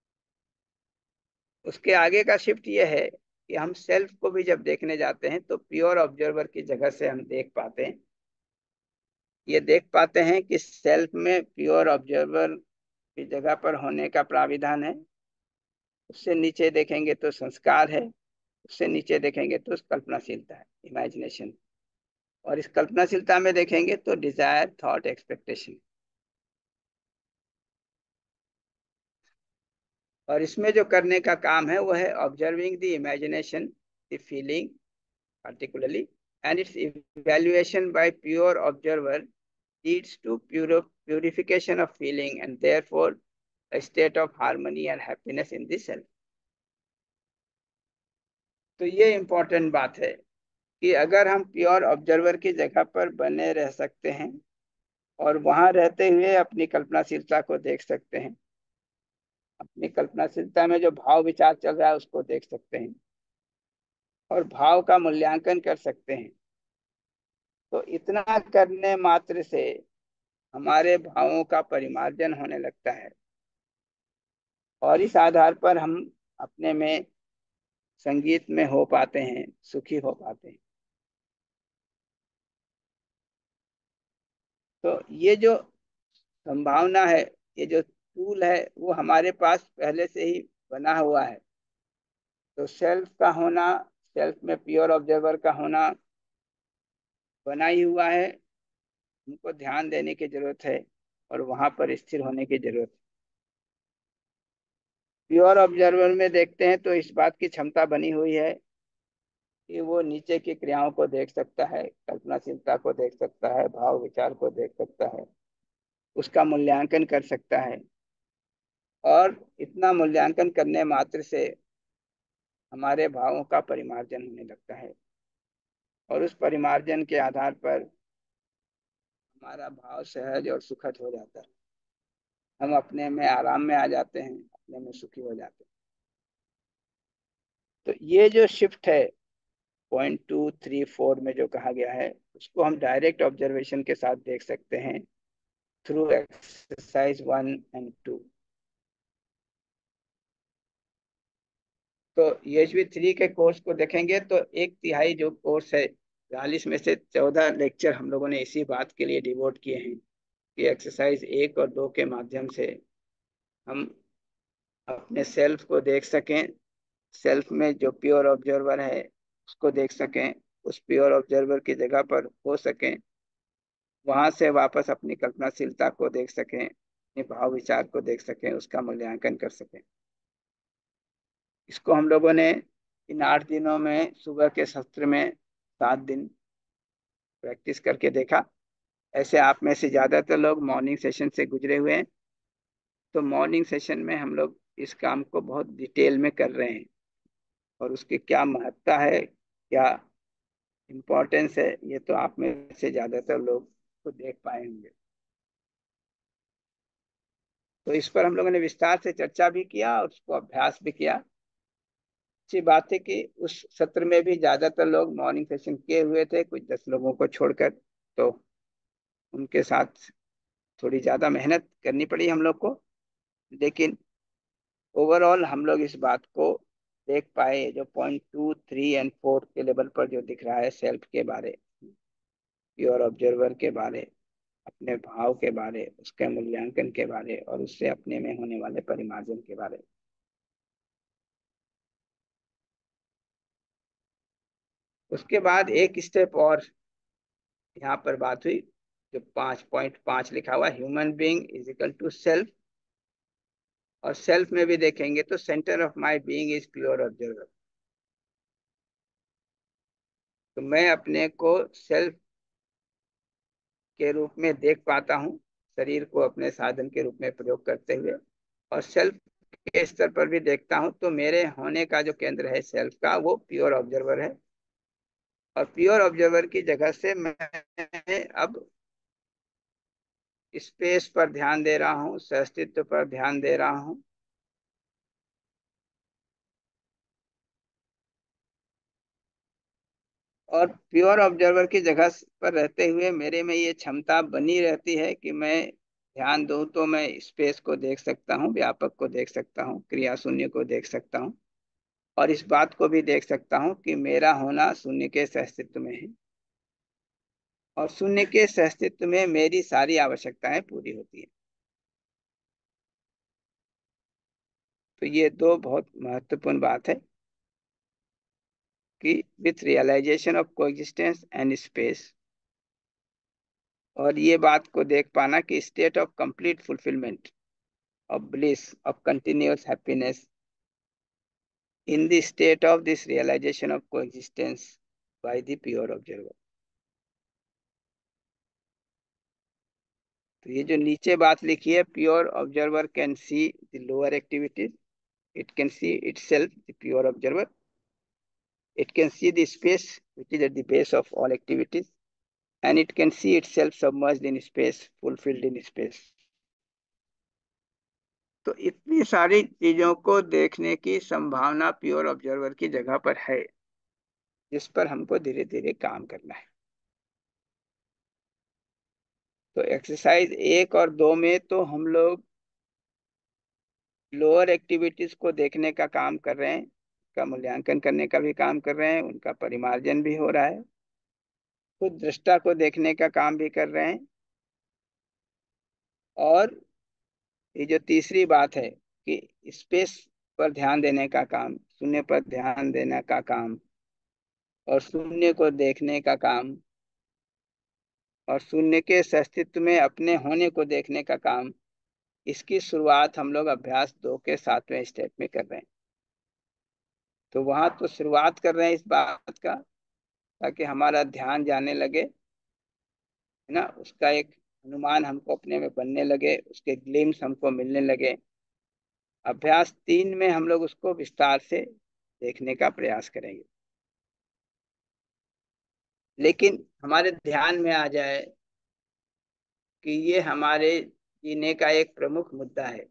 उसके आगे का शिफ्ट ये है कि हम सेल्फ को भी जब देखने जाते हैं तो प्योर ऑब्जर्वर की जगह से हम देख पाते हैं, ये देख पाते हैं कि सेल्फ में प्योर ऑब्जर्वर की जगह पर होने का प्राविधान है। उससे नीचे देखेंगे तो संस्कार है, उससे नीचे देखेंगे तो कल्पनाशीलता है, इमेजिनेशन, और इस कल्पनाशीलता में देखेंगे तो डिजायर थॉट एक्सपेक्टेशन। और इसमें जो करने का काम है वो है observing the imagination, the feeling particularly, and its evaluation by pure observer leads to pure, purification of feeling and therefore a state of harmony and happiness in the self. तो ये इम्पोर्टेंट बात है कि अगर हम प्योर ऑब्जर्वर की जगह पर बने रह सकते हैं और वहां रहते हुए अपनी कल्पनाशीलता को देख सकते हैं, अपनी कल्पनाशीलता में जो भाव विचार चल रहा है उसको देख सकते हैं और भाव का मूल्यांकन कर सकते हैं, तो इतना करने मात्र से हमारे भावों का परिमार्जन होने लगता है और इस आधार पर हम अपने में संगीत में हो पाते हैं, सुखी हो पाते हैं। तो ये जो संभावना है, ये जो टूल है वो हमारे पास पहले से ही बना हुआ है। तो सेल्फ का होना, सेल्फ में प्योर ऑब्जर्वर का होना बना ही हुआ है, हमको ध्यान देने की जरूरत है और वहां पर स्थिर होने की जरूरत है। प्योर ऑब्जर्वर में देखते हैं तो इस बात की क्षमता बनी हुई है कि वो नीचे की क्रियाओं को देख सकता है, कल्पनाशीलता को देख सकता है, भाव विचार को देख सकता है, उसका मूल्यांकन कर सकता है, और इतना मूल्यांकन करने मात्र से हमारे भावों का परिमार्जन होने लगता है और उस परिमार्जन के आधार पर हमारा भाव सहज और सुखद हो जाता है, हम अपने में आराम में आ जाते हैं, अपने में सुखी हो जाते हैं। तो ये जो शिफ्ट है पॉइंट टू थ्री फोर में जो कहा गया है उसको हम डायरेक्ट ऑब्जर्वेशन के साथ देख सकते हैं through exercise one and two. तो यूएचवी थ्री के कोर्स को देखेंगे तो एक तिहाई जो कोर्स है, चालीस में से चौदह लेक्चर हम लोगों ने इसी बात के लिए डिवोट किए हैं कि एक्सरसाइज एक और दो के माध्यम से हम अपने सेल्फ को देख सकें, सेल्फ में जो प्योर ऑब्जर्वर है उसको देख सकें, उस प्योर ऑब्जर्वर की जगह पर हो सकें, वहां से वापस अपनी कल्पनाशीलता को देख सकें, अपने भाव विचार को देख सकें, उसका मूल्यांकन कर सकें। इसको हम लोगों ने इन आठ दिनों में सुबह के सत्र में सात दिन प्रैक्टिस करके देखा। ऐसे आप में से ज्यादातर लोग मॉर्निंग सेशन से गुजरे हुए हैं, तो मॉर्निंग सेशन में हम लोग इस काम को बहुत डिटेल में कर रहे हैं और उसकी क्या महत्ता है, क्या इम्पोर्टेंस है, ये तो आप में से ज्यादातर लोग को देख पाए होंगे। तो इस पर हम लोगों ने विस्तार से चर्चा भी किया और उसको अभ्यास भी किया। अच्छी बात है कि उस सत्र में भी ज्यादातर लोग मॉर्निंग सेशन किए हुए थे, कुछ दस लोगों को छोड़कर। तो उनके साथ थोड़ी ज्यादा मेहनत करनी पड़ी हम लोग को, लेकिन ओवरऑल हम लोग इस बात को देख पाए, जो point two three and four के लेवल पर जो दिख रहा है, सेल्फ के बारे, प्योर ऑब्जर्वर के बारे, अपने भाव के बारे, उसके मूल्यांकन के बारे, और उससे अपने में होने वाले परिमार्जन के बारे। उसके बाद एक स्टेप और यहाँ पर बात हुई, जो पांच पॉइंट पांच लिखा हुआ, human being is equal to self. और सेल्फ में भी देखेंगे तो centre of my being is pure observer. तो मैं अपने को सेल्फ के रूप में देख पाता हूँ, शरीर को अपने साधन के रूप में प्रयोग करते हुए। और सेल्फ के स्तर पर भी देखता हूँ तो मेरे होने का जो केंद्र है सेल्फ का, वो प्योर ऑब्जर्वर है। और प्योर ऑब्जर्वर की जगह से मैं अब स्पेस पर ध्यान दे रहा हूँ, सहअस्तित्व पर ध्यान दे रहा हूँ। और प्योर ऑब्जर्वर की जगह पर रहते हुए मेरे में ये क्षमता बनी रहती है कि मैं ध्यान दूं तो मैं स्पेस को देख सकता हूँ, व्यापक को देख सकता हूँ, क्रिया शून्य को देख सकता हूँ। और इस बात को भी देख सकता हूँ कि मेरा होना शून्य के सहअस्तित्व में है, और शून्य के सहअस्तित्व में मेरी सारी आवश्यकताएं पूरी होती हैं। तो ये दो बहुत महत्वपूर्ण बात है कि with realization of coexistence and space, और ये बात को देख पाना कि state of complete fulfilment of bliss of continuous happiness in the state of this realization of coexistence by the pure observer. तो ये जो नीचे बात लिखी है, pure observer can see the lower activities, it can see itself, the pure observer. It can see the space which is at the base of all activities, and it can see itself submerged in space, fulfilled in space. तो इतनी सारी चीजों को देखने की संभावना pure observer की जगह पर है, जिस पर हमको धीरे धीरे काम करना है। तो एक्सरसाइज एक और दो में तो हम लोग लोअर एक्टिविटीज को देखने का काम कर रहे हैं, का मूल्यांकन करने का भी काम कर रहे हैं, उनका परिमार्जन भी हो रहा है, खुद दृष्टा को देखने का काम भी कर रहे हैं। और ये जो तीसरी बात है कि स्पेस पर ध्यान देने का काम, शून्य पर ध्यान देने का काम, और शून्य को देखने का काम, और शून्य के अस्तित्व में अपने होने को देखने का काम, इसकी शुरुआत हम लोग अभ्यास दो के सातवें स्टेप में कर रहे हैं। तो वहां तो शुरुआत कर रहे हैं इस बात का, ताकि हमारा ध्यान जाने लगे, है ना, उसका एक अनुमान हमको अपने में बनने लगे, उसके ग्लिम्स हमको मिलने लगे। अभ्यास तीन में हम लोग उसको विस्तार से देखने का प्रयास करेंगे, लेकिन हमारे ध्यान में आ जाए कि ये हमारे जीने का एक प्रमुख मुद्दा है।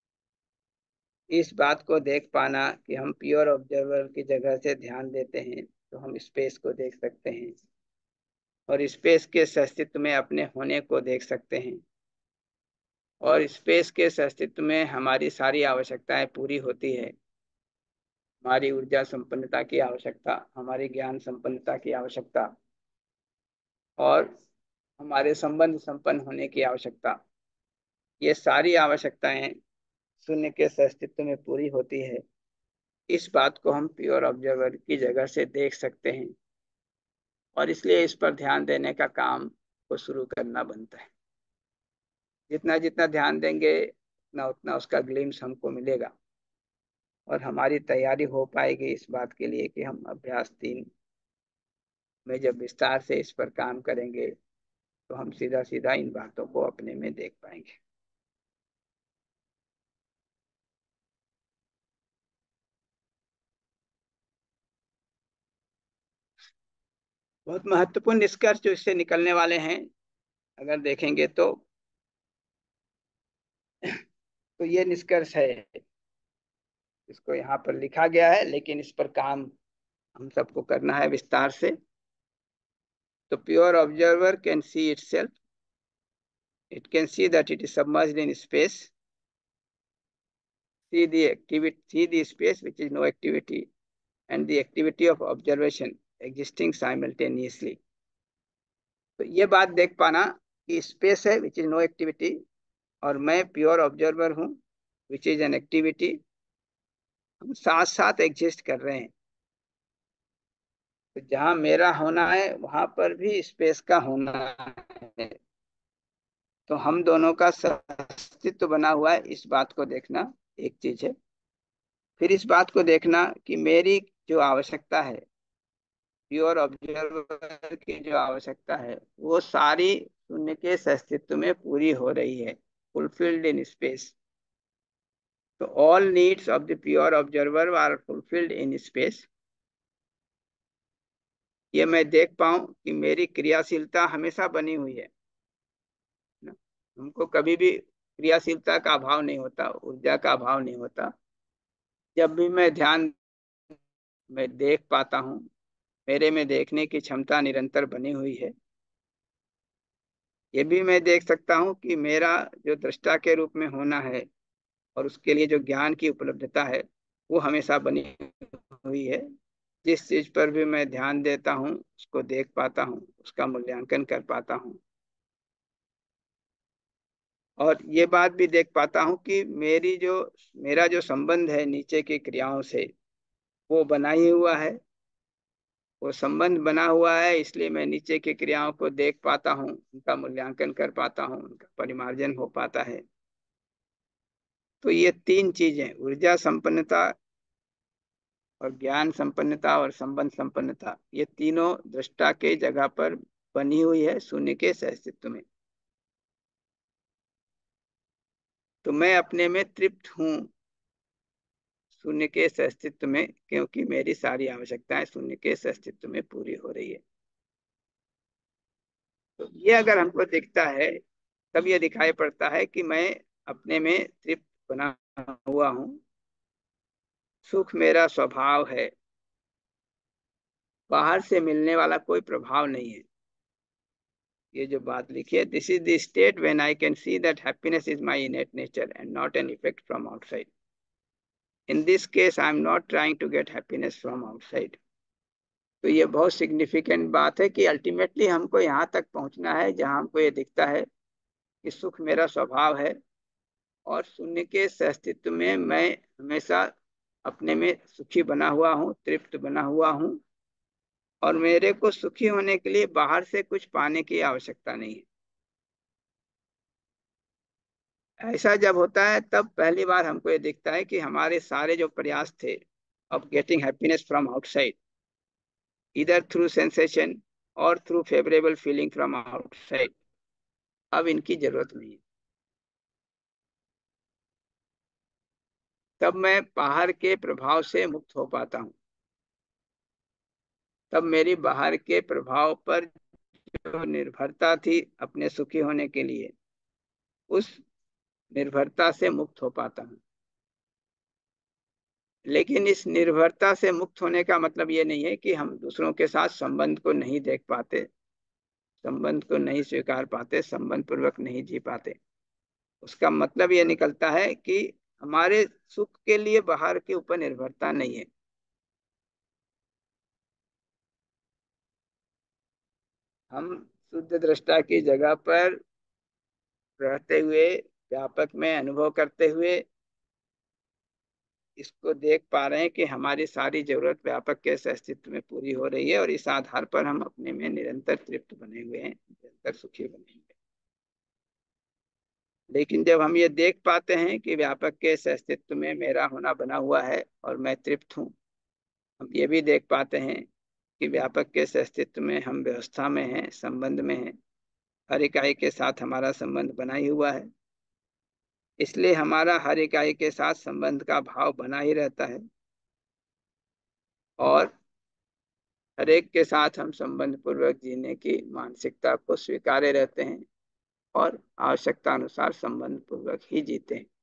इस बात को देख पाना कि हम प्योर ऑब्जर्वर की जगह से ध्यान देते हैं तो हम स्पेस को देख सकते हैं, और स्पेस के अस्तित्व में अपने होने को देख सकते हैं, और स्पेस के अस्तित्व में हमारी सारी आवश्यकताएं पूरी होती है। हमारी ऊर्जा संपन्नता की आवश्यकता, हमारी ज्ञान संपन्नता की आवश्यकता, और हमारे संबंध संपन्न होने की आवश्यकता, ये सारी आवश्यकताएं शून्य के अस्तित्व में पूरी होती है। इस बात को हम प्योर ऑब्जर्वर की जगह से देख सकते हैं, और इसलिए इस पर ध्यान देने का काम को शुरू करना बनता है। जितना जितना ध्यान देंगे उतना उतना उसका ग्लिम्स हमको मिलेगा, और हमारी तैयारी हो पाएगी इस बात के लिए कि हम अभ्यास तीन में जब विस्तार से इस पर काम करेंगे तो हम सीधा सीधा इन बातों को अपने में देख पाएंगे। बहुत महत्वपूर्ण निष्कर्ष जो इससे निकलने वाले हैं अगर देखेंगे तो तो ये निष्कर्ष है, इसको यहाँ पर लिखा गया है, लेकिन इस पर काम हम सबको करना है विस्तार से। तो pure observer can see itself, it can see that it is submerged in space, see the activity, see the space which is no activity, and the activity of observation existing simultaneously। तो ये बात देख पाना कि space है which is no activity, और मैं pure observer हूँ विच इज एन एक्टिविटी, हम साथ साथ एग्जिस्ट कर रहे हैं। तो जहाँ मेरा होना है वहां पर भी स्पेस का होना है, तो हम दोनों का अस्तित्व बना हुआ है, इस बात को देखना एक चीज है। फिर इस बात को देखना कि मेरी जो आवश्यकता है, प्योर ऑब्जर्वर की जो आवश्यकता है, वो सारी शून्य के अस्तित्व में पूरी हो रही है, फुलफिल्ड इन स्पेस। तो all needs of the pure observer are fulfilled in space. ये मैं देख पाऊं कि मेरी क्रियाशीलता हमेशा बनी हुई है ना? हमको कभी भी क्रियाशीलता का अभाव नहीं होता, ऊर्जा का अभाव नहीं होता। जब भी मैं ध्यान में देख पाता हूँ, मेरे में देखने की क्षमता निरंतर बनी हुई है। ये भी मैं देख सकता हूँ कि मेरा जो दृष्टा के रूप में होना है और उसके लिए जो ज्ञान की उपलब्धता है वो हमेशा बनी हुई है। जिस चीज पर भी मैं ध्यान देता हूँ उसको देख पाता हूँ, उसका मूल्यांकन कर पाता हूँ, और ये बात भी देख पाता हूँ कि मेरी जो मेरा जो संबंध है नीचे की क्रियाओं से वो बना ही हुआ है। वो संबंध बना हुआ है, इसलिए मैं नीचे की क्रियाओं को देख पाता हूँ, उनका मूल्यांकन कर पाता हूँ, उनका परिमार्जन हो पाता है। तो ये तीन चीजें, ऊर्जा संपन्नता और ज्ञान संपन्नता और संबंध संपन्नता, ये तीनों दृष्टा के जगह पर बनी हुई है शून्य के सहअस्तित्व में। तो मैं अपने में तृप्त हूँ शून्य के सहअस्तित्व में, क्योंकि मेरी सारी आवश्यकताएं शून्य के सहअस्तित्व में पूरी हो रही है। तो ये अगर हमको दिखता है तब ये दिखाई पड़ता है कि मैं अपने में तृप्त बना हुआ हूँ, सुख मेरा स्वभाव है, बाहर से मिलने वाला कोई प्रभाव नहीं है। ये जो बात लिखी है, this is the state when I can see that happiness is my innate nature and not an effect from outside. In this case I am not trying to get happiness from outside. तो ये बहुत significant बात है कि ultimately हमको यहाँ तक पहुँचना है जहाँ हमको ये दिखता है कि सुख मेरा स्वभाव है और शून्य के अस्तित्व में मैं हमेशा अपने में सुखी बना हुआ हूँ, तृप्त बना हुआ हूँ, और मेरे को सुखी होने के लिए बाहर से कुछ पाने की आवश्यकता नहीं है। ऐसा जब होता है तब पहली बार हमको ये दिखता है कि हमारे सारे जो प्रयास थे of getting happiness from outside, इधर थ्रू सेंसेशन और through favourable feeling from outside, अब इनकी जरूरत नहीं है। तब मैं बाहर के प्रभाव से मुक्त हो पाता हूँ। तब मेरी बाहर के प्रभाव पर जो निर्भरता थी अपने सुखी होने के लिए, उस निर्भरता से मुक्त हो पाता हूँ। लेकिन इस निर्भरता से मुक्त होने का मतलब ये नहीं है कि हम दूसरों के साथ संबंध को नहीं देख पाते, संबंध को नहीं स्वीकार पाते, संबंध पूर्वक नहीं जी पाते। उसका मतलब ये निकलता है कि हमारे सुख के लिए बाहर के ऊपर निर्भरता नहीं है। हम शुद्ध दृष्टा की जगह पर रहते हुए, व्यापक में अनुभव करते हुए इसको देख पा रहे हैं कि हमारी सारी जरूरत व्यापक के अस्तित्व में पूरी हो रही है, और इस आधार पर हम अपने में निरंतर तृप्त बने हुए हैं, निरंतर सुखी बने हुए हैं। लेकिन जब हम ये देख पाते हैं कि व्यापक के अस्तित्व में मेरा होना बना हुआ है और मैं तृप्त हूँ, हम ये भी देख पाते हैं कि व्यापक के अस्तित्व में हम व्यवस्था में हैं, संबंध में हैं, हर इकाई के साथ हमारा संबंध बना ही हुआ है, इसलिए हमारा हर इकाई के साथ संबंध का भाव बना ही रहता है। और हर एक के साथ हम संबंध पूर्वक जीने की मानसिकता को स्वीकार्य रहते हैं और आवश्यकता अनुसार संबंध पूर्वक ही जीते हैं।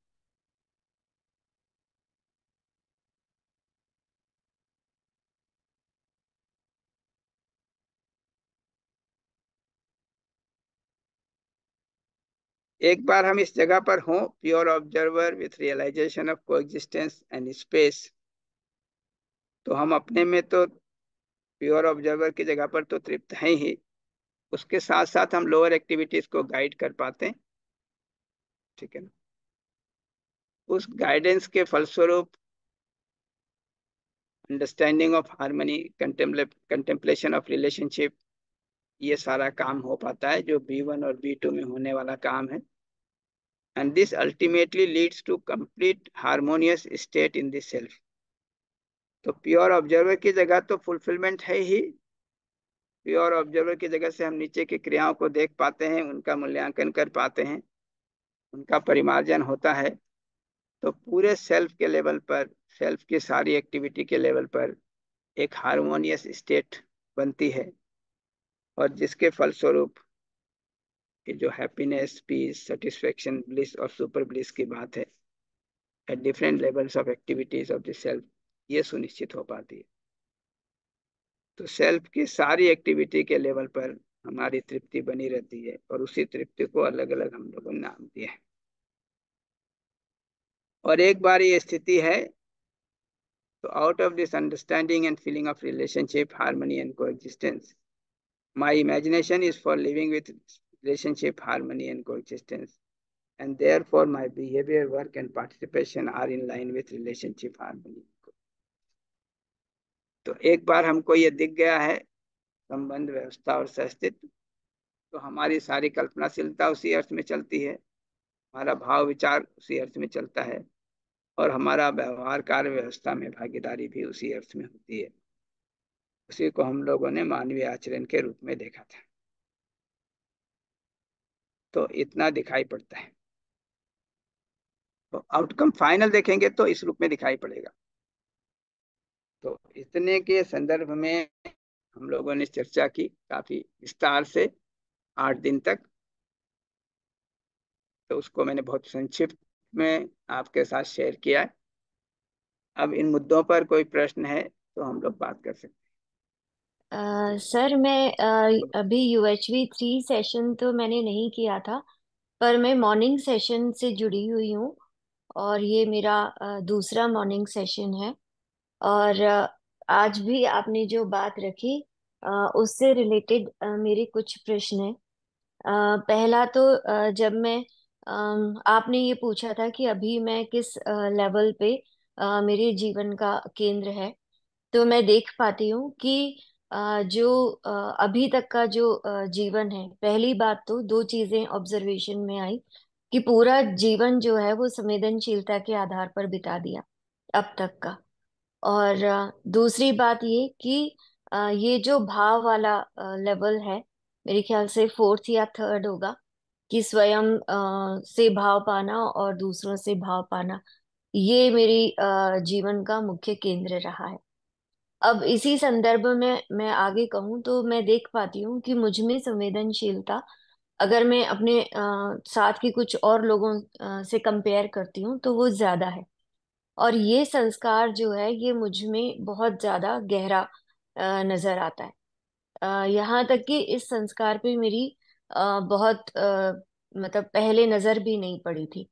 एक बार हम इस जगह पर हों, pure observer with realization of coexistence and space, तो हम अपने में तो प्योर ऑब्जर्वर की जगह पर तो तृप्त हैं ही, उसके साथ साथ हम लोअर एक्टिविटीज को गाइड कर पाते हैं। ठीक है ना? उस गाइडेंस के फलस्वरूप understanding of harmony, contemplation of relationship, ये सारा काम हो पाता है जो बी वन और बी टू में होने वाला काम है। And this ultimately leads to complete harmonious state in the self. तो प्योर ऑब्जर्वर की जगह तो फुलफिलमेंट है ही। प्योर ऑब्जर्वर की जगह से हम नीचे की क्रियाओं को देख पाते हैं, उनका मूल्यांकन कर पाते हैं, उनका परिमार्जन होता है। तो पूरे सेल्फ के लेवल पर, सेल्फ की सारी एक्टिविटी के लेवल पर एक हार्मोनियस स्टेट बनती है, और जिसके फलस्वरूप ये जो हैप्पीनेस, पीस, सेटिस्फेक्शन, ब्लिस और सुपर ब्लिस की बात है, at different levels of activities of the self, ये सुनिश्चित हो पाती है। तो सेल्फ की सारी एक्टिविटी के लेवल पर हमारी तृप्ति बनी रहती है, और उसी तृप्ति को अलग अलग हम लोगों ने नाम दिया है। और एक बार ये स्थिति है तो out of this understanding and feeling of relationship, harmony and coexistence, my imagination is for living with relationship, harmony and coexistence, and therefore my behavior, work and participation are in line with relationship harmony. तो एक बार हमको ये दिख गया है संबंध, व्यवस्था और सहअस्तित्व, तो हमारी सारी कल्पनाशीलता उसी अर्थ में चलती है, हमारा भाव विचार उसी अर्थ में चलता है, और हमारा व्यवहार कार्य व्यवस्था में भागीदारी भी उसी अर्थ में होती है। उसी को हम लोगों ने मानवीय आचरण के रूप में देखा था। तो इतना दिखाई पड़ता है। तो आउटकम फाइनल देखेंगे तो इस रूप में दिखाई पड़ेगा। तो इतने के संदर्भ में हम लोगों ने चर्चा की काफी विस्तार से, आठ दिन तक। तो उसको मैंने बहुत संक्षिप्त में आपके साथ शेयर किया है। अब इन मुद्दों पर कोई प्रश्न है तो हम लोग बात कर सकते अ, सर मैं अ, अभी यूएचवी थ्री सेशन तो मैंने नहीं किया था, पर मैं मॉर्निंग सेशन से जुड़ी हुई हूँ, और ये मेरा अ, दूसरा मॉर्निंग सेशन है। और अ, आज भी आपने जो बात रखी अ, उससे रिलेटेड मेरे कुछ प्रश्न हैं। अ, पहला तो अ, जब मैं अम, आपने ये पूछा था कि अभी मैं किस लेवल पे अ, मेरे जीवन का केंद्र है, तो मैं देख पाती हूँ कि अ, जो अ, अभी तक का जो अ, जीवन है, पहली बात तो दो चीजें ऑब्जर्वेशन में आई कि पूरा जीवन जो है वो संवेदनशीलता के आधार पर बिता दिया अब तक का। और अ, दूसरी बात ये कि अ, ये जो भाव वाला लेवल है, मेरे ख्याल से फोर्थ या थर्ड होगा, कि स्वयं अ, से भाव पाना और दूसरों से भाव पाना, ये मेरी अ, जीवन का मुख्य केंद्र रहा है। अब इसी संदर्भ में मैं आगे कहूँ तो मैं देख पाती हूँ कि मुझ में संवेदनशीलता, अगर मैं अपने अ, साथ के कुछ और लोगों अ, से कंपेयर करती हूँ तो वो ज्यादा है। और ये संस्कार जो है ये मुझ में बहुत ज्यादा गहरा अ, नजर आता है। अ, यहाँ तक कि इस संस्कार पे मेरी अ, बहुत अ, मतलब पहले नजर भी नहीं पड़ी थी।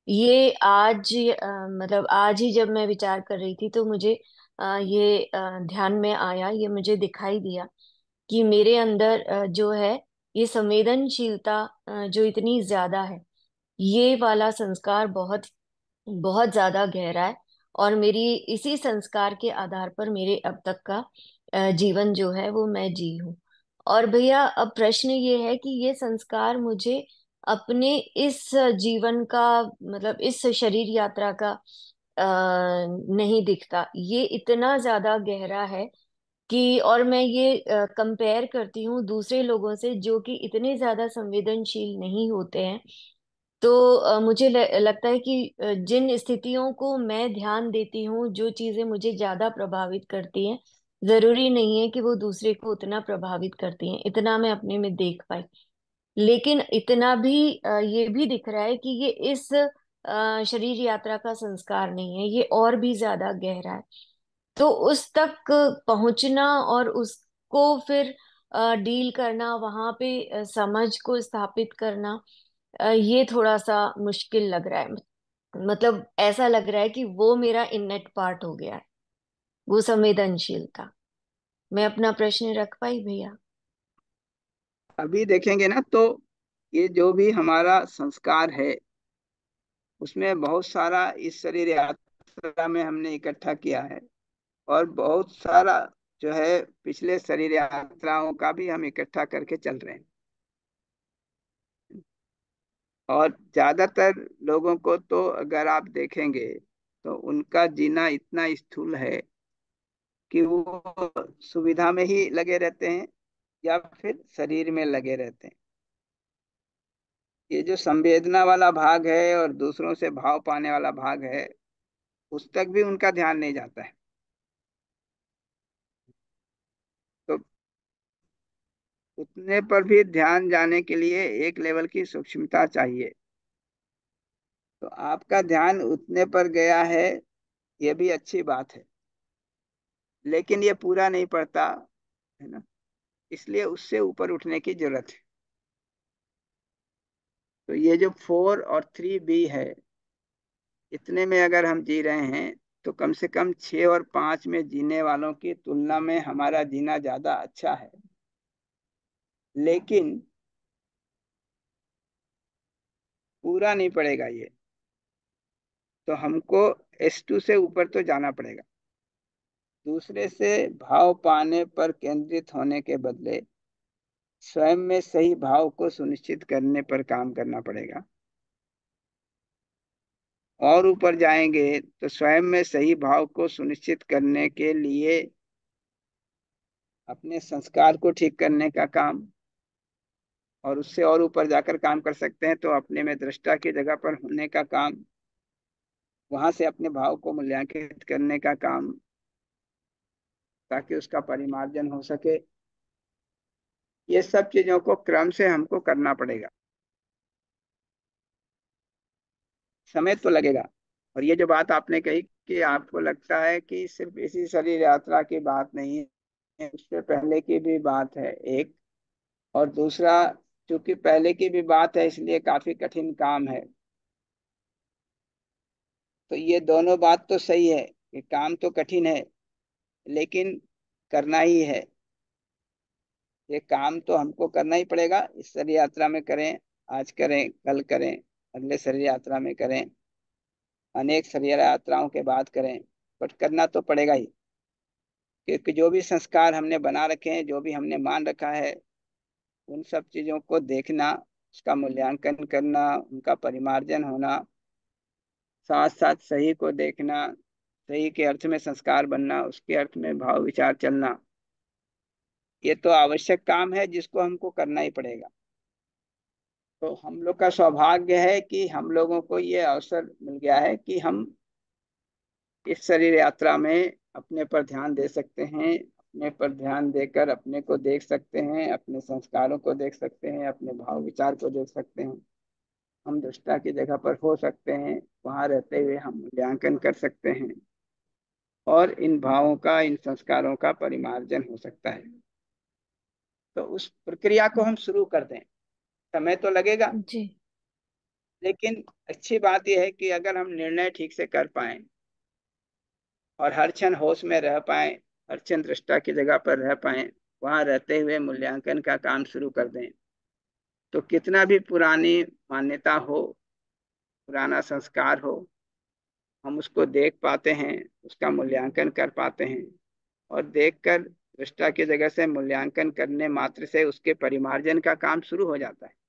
ये आज अ, मतलब आज ही जब मैं विचार कर रही थी तो मुझे अ, ये अ, ध्यान में आया, ये मुझे दिखाई दिया कि मेरे अंदर अ, जो है ये संवेदनशीलता अ, जो इतनी ज्यादा है, ये वाला संस्कार बहुत बहुत ज्यादा गहरा है। और मेरी इसी संस्कार के आधार पर मेरे अब तक का अ, जीवन जो है वो मैं जी हूँ। और भैया अब प्रश्न ये है कि ये संस्कार मुझे अपने इस जीवन का, मतलब इस शरीर यात्रा का आ, नहीं दिखता, ये इतना ज्यादा गहरा है कि, और मैं ये कंपेयर करती हूँ दूसरे लोगों से जो कि इतने ज्यादा संवेदनशील नहीं होते हैं। तो अ, मुझे ल, लगता है कि अ, जिन स्थितियों को मैं ध्यान देती हूँ, जो चीजें मुझे ज्यादा प्रभावित करती हैं, जरूरी नहीं है कि वो दूसरे को उतना प्रभावित करती हैं, इतना मैं अपने में देख पाई। लेकिन इतना भी अ, ये भी दिख रहा है कि ये इस अ, शरीर यात्रा का संस्कार नहीं है, ये और भी ज्यादा गहरा है। तो उस तक पहुंचना और उसको फिर डील करना, वहां पे अ, समझ को स्थापित करना, अ, ये थोड़ा सा मुश्किल लग रहा है। मतलब ऐसा लग रहा है कि वो मेरा इननेट पार्ट हो गया है, वो संवेदनशीलता। मैं अपना प्रश्न रख पाई भैया? अभी देखेंगे ना तो ये जो भी हमारा संस्कार है उसमें बहुत सारा इस शरीर यात्रा में हमने इकट्ठा किया है, और बहुत सारा जो है पिछले शरीर यात्राओं का भी हम इकट्ठा करके चल रहे हैं। और ज्यादातर लोगों को तो अगर आप देखेंगे तो उनका जीना इतना स्थूल है कि वो सुविधा में ही लगे रहते हैं या फिर शरीर में लगे रहते हैं। ये जो संवेदना वाला भाग है और दूसरों से भाव पाने वाला भाग है, उस तक भी उनका ध्यान नहीं जाता है। तो उतने पर भी ध्यान जाने के लिए एक लेवल की सूक्ष्मता चाहिए। तो आपका ध्यान उतने पर गया है, ये भी अच्छी बात है, लेकिन ये पूरा नहीं पड़ता, है ना। इसलिए उससे ऊपर उठने की जरूरत है। तो ये जो फोर और थ्री बी है, इतने में अगर हम जी रहे हैं तो कम से कम छः और पाँच में जीने वालों की तुलना में हमारा जीना ज्यादा अच्छा है। लेकिन पूरा नहीं पड़ेगा ये, तो हमको एस टू से ऊपर तो जाना पड़ेगा। दूसरे से भाव पाने पर केंद्रित होने के बदले स्वयं में सही भाव को सुनिश्चित करने पर काम करना पड़ेगा। और ऊपर जाएंगे तो स्वयं में सही भाव को सुनिश्चित करने के लिए अपने संस्कार को ठीक करने का काम, और उससे और ऊपर जाकर काम कर सकते हैं तो अपने में दृष्टा की जगह पर होने का काम, वहां से अपने भाव को मूल्यांकित करने का काम, ताकि उसका परिमार्जन हो सके। ये सब चीजों को क्रम से हमको करना पड़ेगा। समय तो लगेगा। और ये जो बात आपने कही कि आपको लगता है कि सिर्फ इसी शरीर यात्रा की बात नहीं है, उससे पहले की भी बात है एक, और दूसरा, चूंकि पहले की भी बात है इसलिए काफी कठिन काम है। तो ये दोनों बात तो सही है कि काम तो कठिन है, लेकिन करना ही है। ये काम तो हमको करना ही पड़ेगा। इस शरीर यात्रा में करें, आज करें, कल करें, अगले शरीर यात्रा में करें, अनेक शरीर यात्राओं के बाद करें, बट करना तो पड़ेगा ही। क्योंकि जो भी संस्कार हमने बना रखे हैं, जो भी हमने मान रखा है, उन सब चीजों को देखना, उसका मूल्यांकन करना, उनका परिमार्जन होना, साथ साथ सही को देखना, सही के अर्थ में संस्कार बनना, उसके अर्थ में भाव विचार चलना, ये तो आवश्यक काम है जिसको हमको करना ही पड़ेगा। तो हम लोग का सौभाग्य है कि हम लोगों को ये अवसर मिल गया है कि हम इस शरीर यात्रा में अपने पर ध्यान दे सकते हैं, अपने पर ध्यान देकर अपने को देख सकते हैं, अपने संस्कारों को देख सकते हैं, अपने भाव विचार को देख सकते हैं। हम दृष्टा की जगह पर हो सकते हैं, वहां रहते हुए हम मूल्यांकन कर सकते हैं, और इन भावों का, इन संस्कारों का परिमार्जन हो सकता है। तो उस प्रक्रिया को हम शुरू कर दें। समय तो लगेगा, जी। लेकिन अच्छी बात यह है कि अगर हम निर्णय ठीक से कर पाए और हर क्षण होश में रह पाए, हर क्षण दृष्टा की जगह पर रह पाए, वहां रहते हुए मूल्यांकन का काम शुरू कर दें, तो कितना भी पुरानी मान्यता हो, पुराना संस्कार हो, हम उसको देख पाते हैं, उसका मूल्यांकन कर पाते हैं, और देखकर दृष्टा की जगह से मूल्यांकन करने मात्र से उसके परिमार्जन का काम शुरू हो जाता है।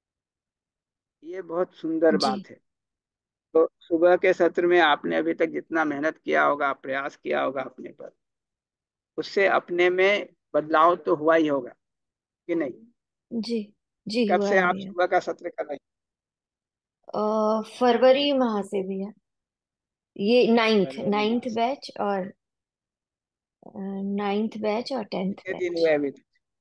ये बहुत सुंदर जी। बात है। तो सुबह के सत्र में आपने अभी तक जितना मेहनत किया होगा, प्रयास किया होगा अपने पर, उससे अपने में बदलाव तो हुआ ही होगा कि नहीं। जी। जी कब हुआ से है आप भैया। सुबह का सत्र कर रहे हैं? अ, फरवरी माह से भैया, ये नाइन्थ फरवरी माह नाइन्थ से। बैच। और नाइन्थ बैच और टेंथ कितने दिन बैच। हुए अभी?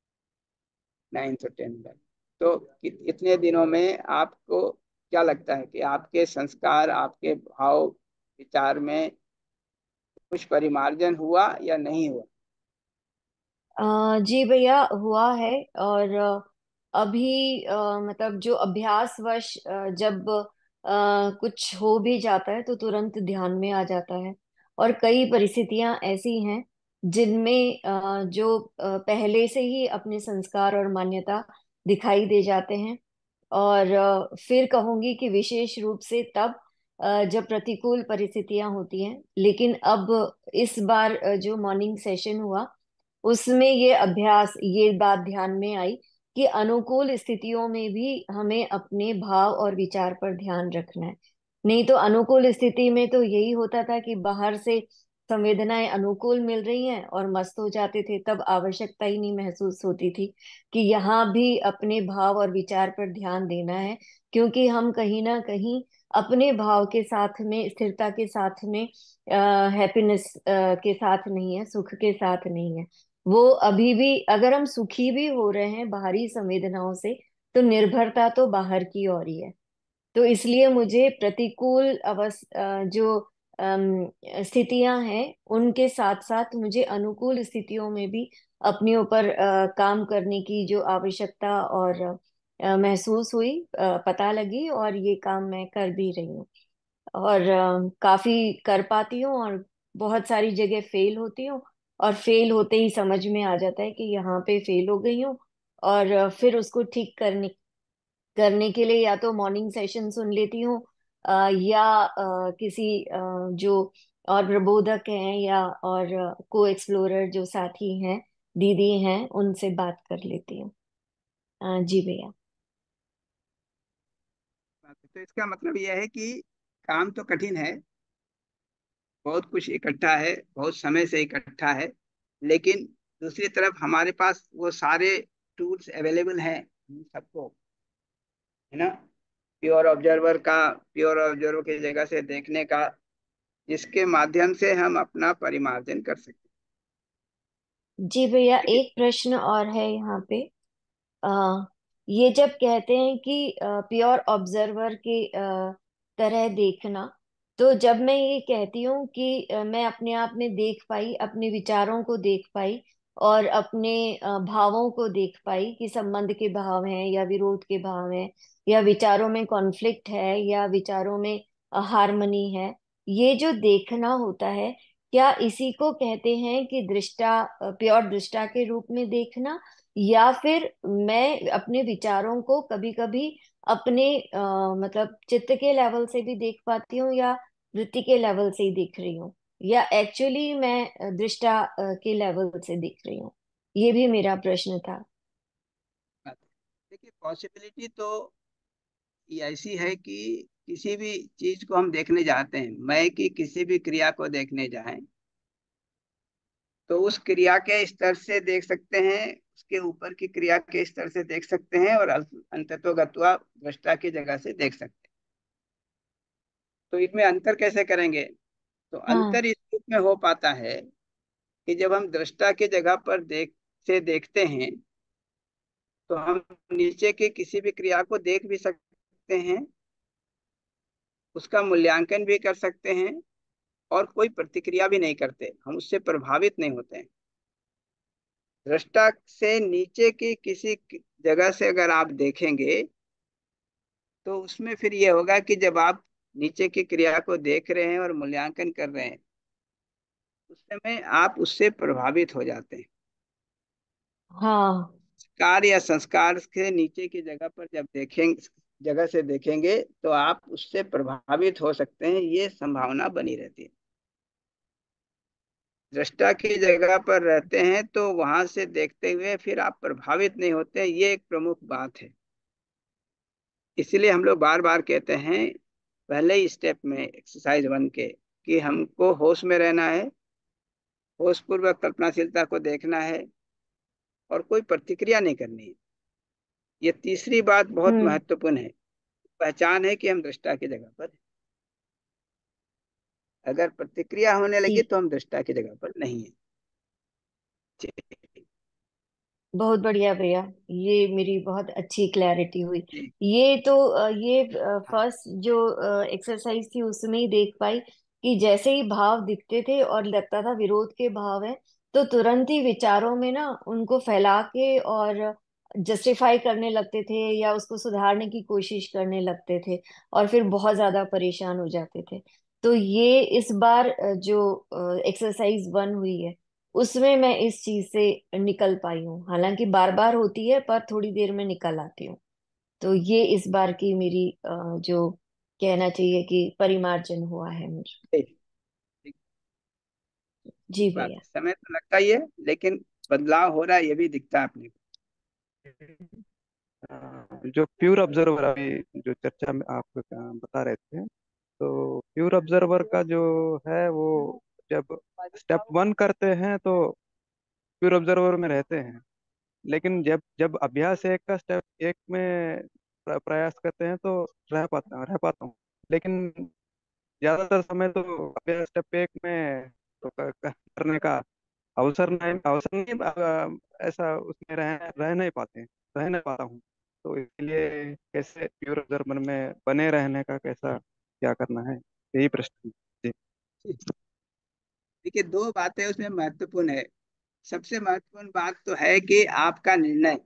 नाइन्थ और टेंथ बैच। तो कि- इतने दिनों में आपको क्या लगता है कि आपके संस्कार, आपके भाव विचार में कुछ परिमार्जन हुआ या नहीं हुआ? अ, जी भैया, हुआ है। और अ, अभी अ, मतलब जो अभ्यासवश अ, जब अ, कुछ हो भी जाता है तो तुरंत ध्यान में आ जाता है। और कई परिस्थितियां ऐसी हैं जिनमें अ, जो अ, पहले से ही अपने संस्कार और मान्यता दिखाई दे जाते हैं। और अ, फिर कहूंगी कि विशेष रूप से तब अ, जब प्रतिकूल परिस्थितियां होती हैं। लेकिन अब इस बार अ, जो मॉर्निंग सेशन हुआ उसमें ये अभ्यास, ये बात ध्यान में आई कि अनुकूल स्थितियों में भी हमें अपने भाव और विचार पर ध्यान रखना है। नहीं तो अनुकूल स्थिति में तो यही होता था कि बाहर से संवेदनाएं अनुकूल मिल रही हैं और मस्त हो जाते थे, तब आवश्यकता ही नहीं महसूस होती थी कि यहाँ भी अपने भाव और विचार पर ध्यान देना है। क्योंकि हम कहीं ना कहीं अपने भाव के साथ में, स्थिरता के साथ में, हैप्पीनेस के साथ नहीं है, सुख के साथ नहीं है। वो अभी भी, अगर हम सुखी भी हो रहे हैं बाहरी संवेदनाओं से, तो निर्भरता तो बाहर की ओर ही है। तो इसलिए मुझे प्रतिकूल अवस अ, जो अम, स्थितियां हैं उनके साथ साथ मुझे अनुकूल स्थितियों में भी अपने ऊपर अ, काम करने की जो आवश्यकता और अ, महसूस हुई, अ, पता लगी, और ये काम मैं कर भी रही हूँ। और अ, काफी कर पाती हूँ, और बहुत सारी जगह फेल होती हूँ। और फेल होते ही समझ में आ जाता है कि यहाँ पे फेल हो गई हूँ। और अ, फिर उसको ठीक करने करने के लिए या तो मॉर्निंग सेशन सुन लेती हूँ, अ, या अ, किसी अ, जो और प्रबोधक हैं या और को एक्सप्लोरर जो साथी हैं, दीदी हैं, उनसे बात कर लेती हूँ। अ, जी भैया। तो इसका मतलब यह है कि काम तो कठिन है, बहुत कुछ इकट्ठा है, बहुत समय से इकट्ठा है, लेकिन दूसरी तरफ हमारे पास वो सारे टूल्स अवेलेबल हैं हम सबको, है ना? प्योर ऑब्जर्वर का, प्योर ऑब्जर्वर की जगह से देखने का, जिसके माध्यम से हम अपना परिमार्जन कर सकते जी भैया, हैं। लेकिन एक प्रश्न और है यहाँ पे। आ, ये जब कहते हैं कि प्योर ऑब्जर्वर के अ, तरह देखना, तो जब मैं ये कहती हूँ कि अ, मैं अपने आप में देख पाई, अपने विचारों को देख पाई, और अपने अ, भावों को देख पाई कि संबंध के भाव हैं या विरोध के भाव हैं, या विचारों में कॉन्फ्लिक्ट है या विचारों में हार्मनी है, ये जो देखना होता है, क्या इसी को कहते हैं कि दृष्टा, प्योर दृष्टा के रूप में देखना? या फिर मैं अपने विचारों को कभी कभी अपने अ, मतलब चित्त के लेवल से भी देख पाती हूँ, या वृत्ति के लेवल से ही देख रही हूँ, या एक्चुअली मैं अ, दृष्टा अ, के लेवल से देख रही हूँ? ये भी मेरा प्रश्न था। देखिए, पॉसिबिलिटी तो ये ऐसी है कि किसी भी चीज को हम देखने जाते हैं, मैं की किसी भी क्रिया को देखने जाएं, तो उस क्रिया के स्तर से देख सकते हैं, उसके ऊपर की क्रिया के स्तर से देख सकते हैं, और अंततोगत्वा दृष्टा की जगह से देख सकते हैं। तो इसमें अंतर कैसे करेंगे? तो हाँ। अंतर इस रूप में हो पाता है कि जब हम दृष्टा की जगह पर देख से देखते हैं, तो हम नीचे की किसी भी क्रिया को देख भी सकते हैं, उसका मूल्यांकन भी कर सकते हैं, और कोई प्रतिक्रिया भी नहीं करते, हम उससे प्रभावित नहीं होते हैं। दृष्टा से नीचे की किसी जगह से अगर आप देखेंगे, तो उसमें फिर ये होगा कि जब आप नीचे की क्रिया को देख रहे हैं और मूल्यांकन कर रहे हैं, उस समय आप उससे प्रभावित हो जाते हैं। हाँ। कार्य या संस्कार के नीचे की जगह पर जब देखेंगे, जगह से देखेंगे, तो आप उससे प्रभावित हो सकते हैं, ये संभावना बनी रहती है। दृष्टा की जगह पर रहते हैं तो वहां से देखते हुए फिर आप प्रभावित नहीं होते, ये एक प्रमुख बात है। इसलिए हम लोग बार बार कहते हैं पहले ही स्टेप में, एक्सरसाइज वन के, कि हमको होश में रहना है, होश पूर्वक कल्पनाशीलता को देखना है, और कोई प्रतिक्रिया नहीं करनी है। ये तीसरी बात बहुत हम्म। महत्वपूर्ण है। पहचान है कि हम दृष्टा की जगह पर हैं। अगर प्रतिक्रिया होने लगी ठीक। तो हम दृष्टा की जगह पर नहीं है। जी बहुत बढ़िया भैया, ये मेरी बहुत अच्छी क्लैरिटी हुई। जी। ये तो अ, ये हाँ फर्स्ट जो एक्सरसाइज थी उसमें ही देख पाई कि जैसे ही भाव दिखते थे और लगता था विरोध के भाव है, तो तुरंत ही विचारों में ना उनको फैला के और जस्टिफाई करने लगते थे या उसको सुधारने की कोशिश करने लगते थे, और फिर बहुत ज्यादा परेशान हो जाते थे। तो ये इस बार अ, जो एक्सरसाइज वन हुई है उसमें मैं इस चीज से निकल पाई हूँ, हालांकि बार बार होती है पर थोड़ी देर में निकल आती हूँ। तो ये इस बार की मेरी अ, जो कहना चाहिए कि परिमार्जन हुआ है मुझे। जी, ठीक जी बात भैया। है। समय तो लगता ही है, लेकिन बदलाव हो रहा है ये भी दिखता है अपने को। अ, जो प्योर ऑब्जर्वर अभी जो चर्चा में आप अ, बता रहे थे, तो प्योर ऑब्जर्वर का जो है वो जब स्टेप वन करते हैं तो प्योर ऑब्जर्वर में रहते हैं, लेकिन जब जब अभ्यास एक का स्टेप एक में प्र- प्रयास करते हैं तो रह पाता रह पाता हूँ। लेकिन ज्यादातर समय तो अभ्यास स्टेप एक में तो क- क- करने का अवसर नहीं अवसर नहीं अ, ऐसा उसमें रह रह नहीं पाते रह नहीं पाता हूँ। तो इसलिए कैसे प्योर ऑब्जर्वर में बने रहने का कैसा क्या करना है, यही प्रश्न है। जी। देखिए, दो बातें उसमें महत्वपूर्ण है। सबसे महत्वपूर्ण बात तो है कि आपका निर्णय,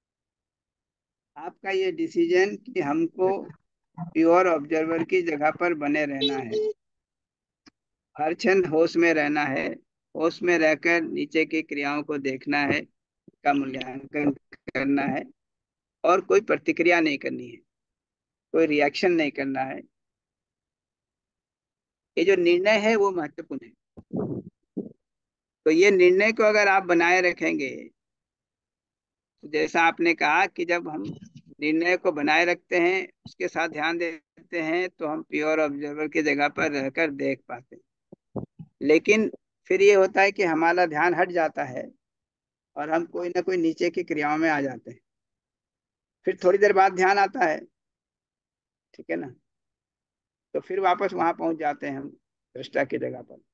आपका ये डिसीजन कि हमको प्योर ऑब्जर्वर की जगह पर बने रहना है, हर क्षण होश में रहना है, होश में रहकर नीचे की क्रियाओं को देखना है, का मूल्यांकन करना है, और कोई प्रतिक्रिया नहीं करनी है, कोई रिएक्शन नहीं करना है। ये जो निर्णय है वो महत्वपूर्ण है। तो ये निर्णय को अगर आप बनाए रखेंगे, तो जैसा आपने कहा कि जब हम निर्णय को बनाए रखते हैं, उसके साथ ध्यान देते हैं, तो हम प्योर ऑब्जर्वर की जगह पर रहकर देख पाते हैं। लेकिन फिर ये होता है कि हमारा ध्यान हट जाता है और हम कोई ना कोई नीचे की क्रियाओं में आ जाते हैं। फिर थोड़ी देर बाद ध्यान आता है, ठीक है ना, तो फिर वापस वहां पहुंच जाते हैं हम दृष्टा की जगह पर।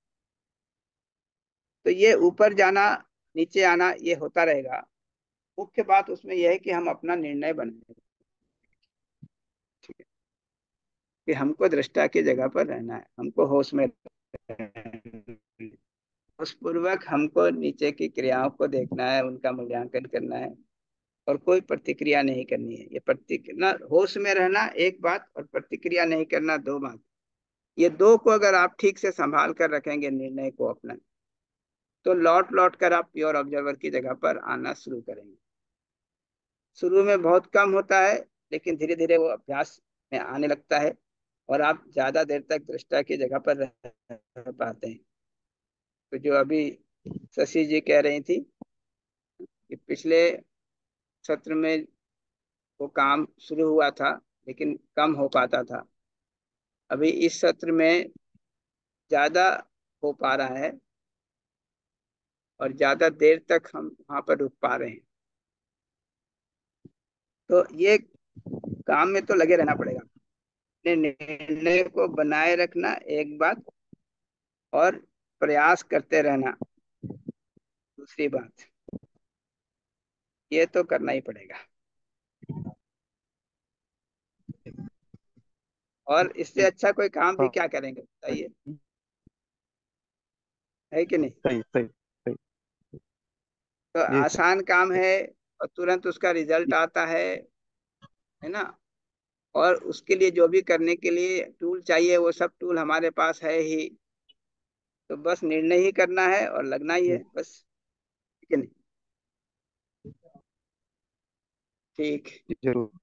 तो ये ऊपर जाना नीचे आना ये होता रहेगा। मुख्य बात उसमें यह है कि हम अपना निर्णय बनाए, ठीक है, कि हमको दृष्टा की जगह पर रहना है, हमको होश में रहना है। होश पूर्वक हमको नीचे की क्रियाओं को देखना है, उनका मूल्यांकन करना है, और कोई प्रतिक्रिया नहीं करनी है। ये प्रतिक्रिया, होश में रहना एक बात और प्रतिक्रिया नहीं करना दो बात। ये दो को अगर आप ठीक से संभाल कर रखेंगे निर्णय को अपना, तो लौट लौट कर आप प्योर ऑब्जर्वर की जगह पर आना शुरू करेंगे। शुरू में बहुत कम होता है, लेकिन धीरे धीरे वो अभ्यास में आने लगता है, और आप ज्यादा देर तक दृष्टा की जगह पर रह पाते हैं। तो जो अभी शशि जी कह रही थी कि पिछले सत्र में वो काम शुरू हुआ था, लेकिन कम हो पाता था। अभी इस सत्र में ज्यादा हो पा रहा है, और ज्यादा देर तक हम वहां पर रुक पा रहे हैं। तो ये काम में तो लगे रहना पड़ेगा। अपने निर्णय को बनाए रखना एक बात, और प्रयास करते रहना दूसरी बात। ये तो करना ही पड़ेगा। और इससे अच्छा कोई काम भी हाँ, क्या करेंगे बताइए, है कि नहीं? सही सही सही। तो जी सर। आसान काम है, और तुरंत उसका रिजल्ट आता है है ना। और उसके लिए जो भी करने के लिए टूल चाहिए, वो सब टूल हमारे पास है ही। तो बस निर्णय ही करना है और लगना ही है बस, ठीक है नहीं? ठीक। जरूर।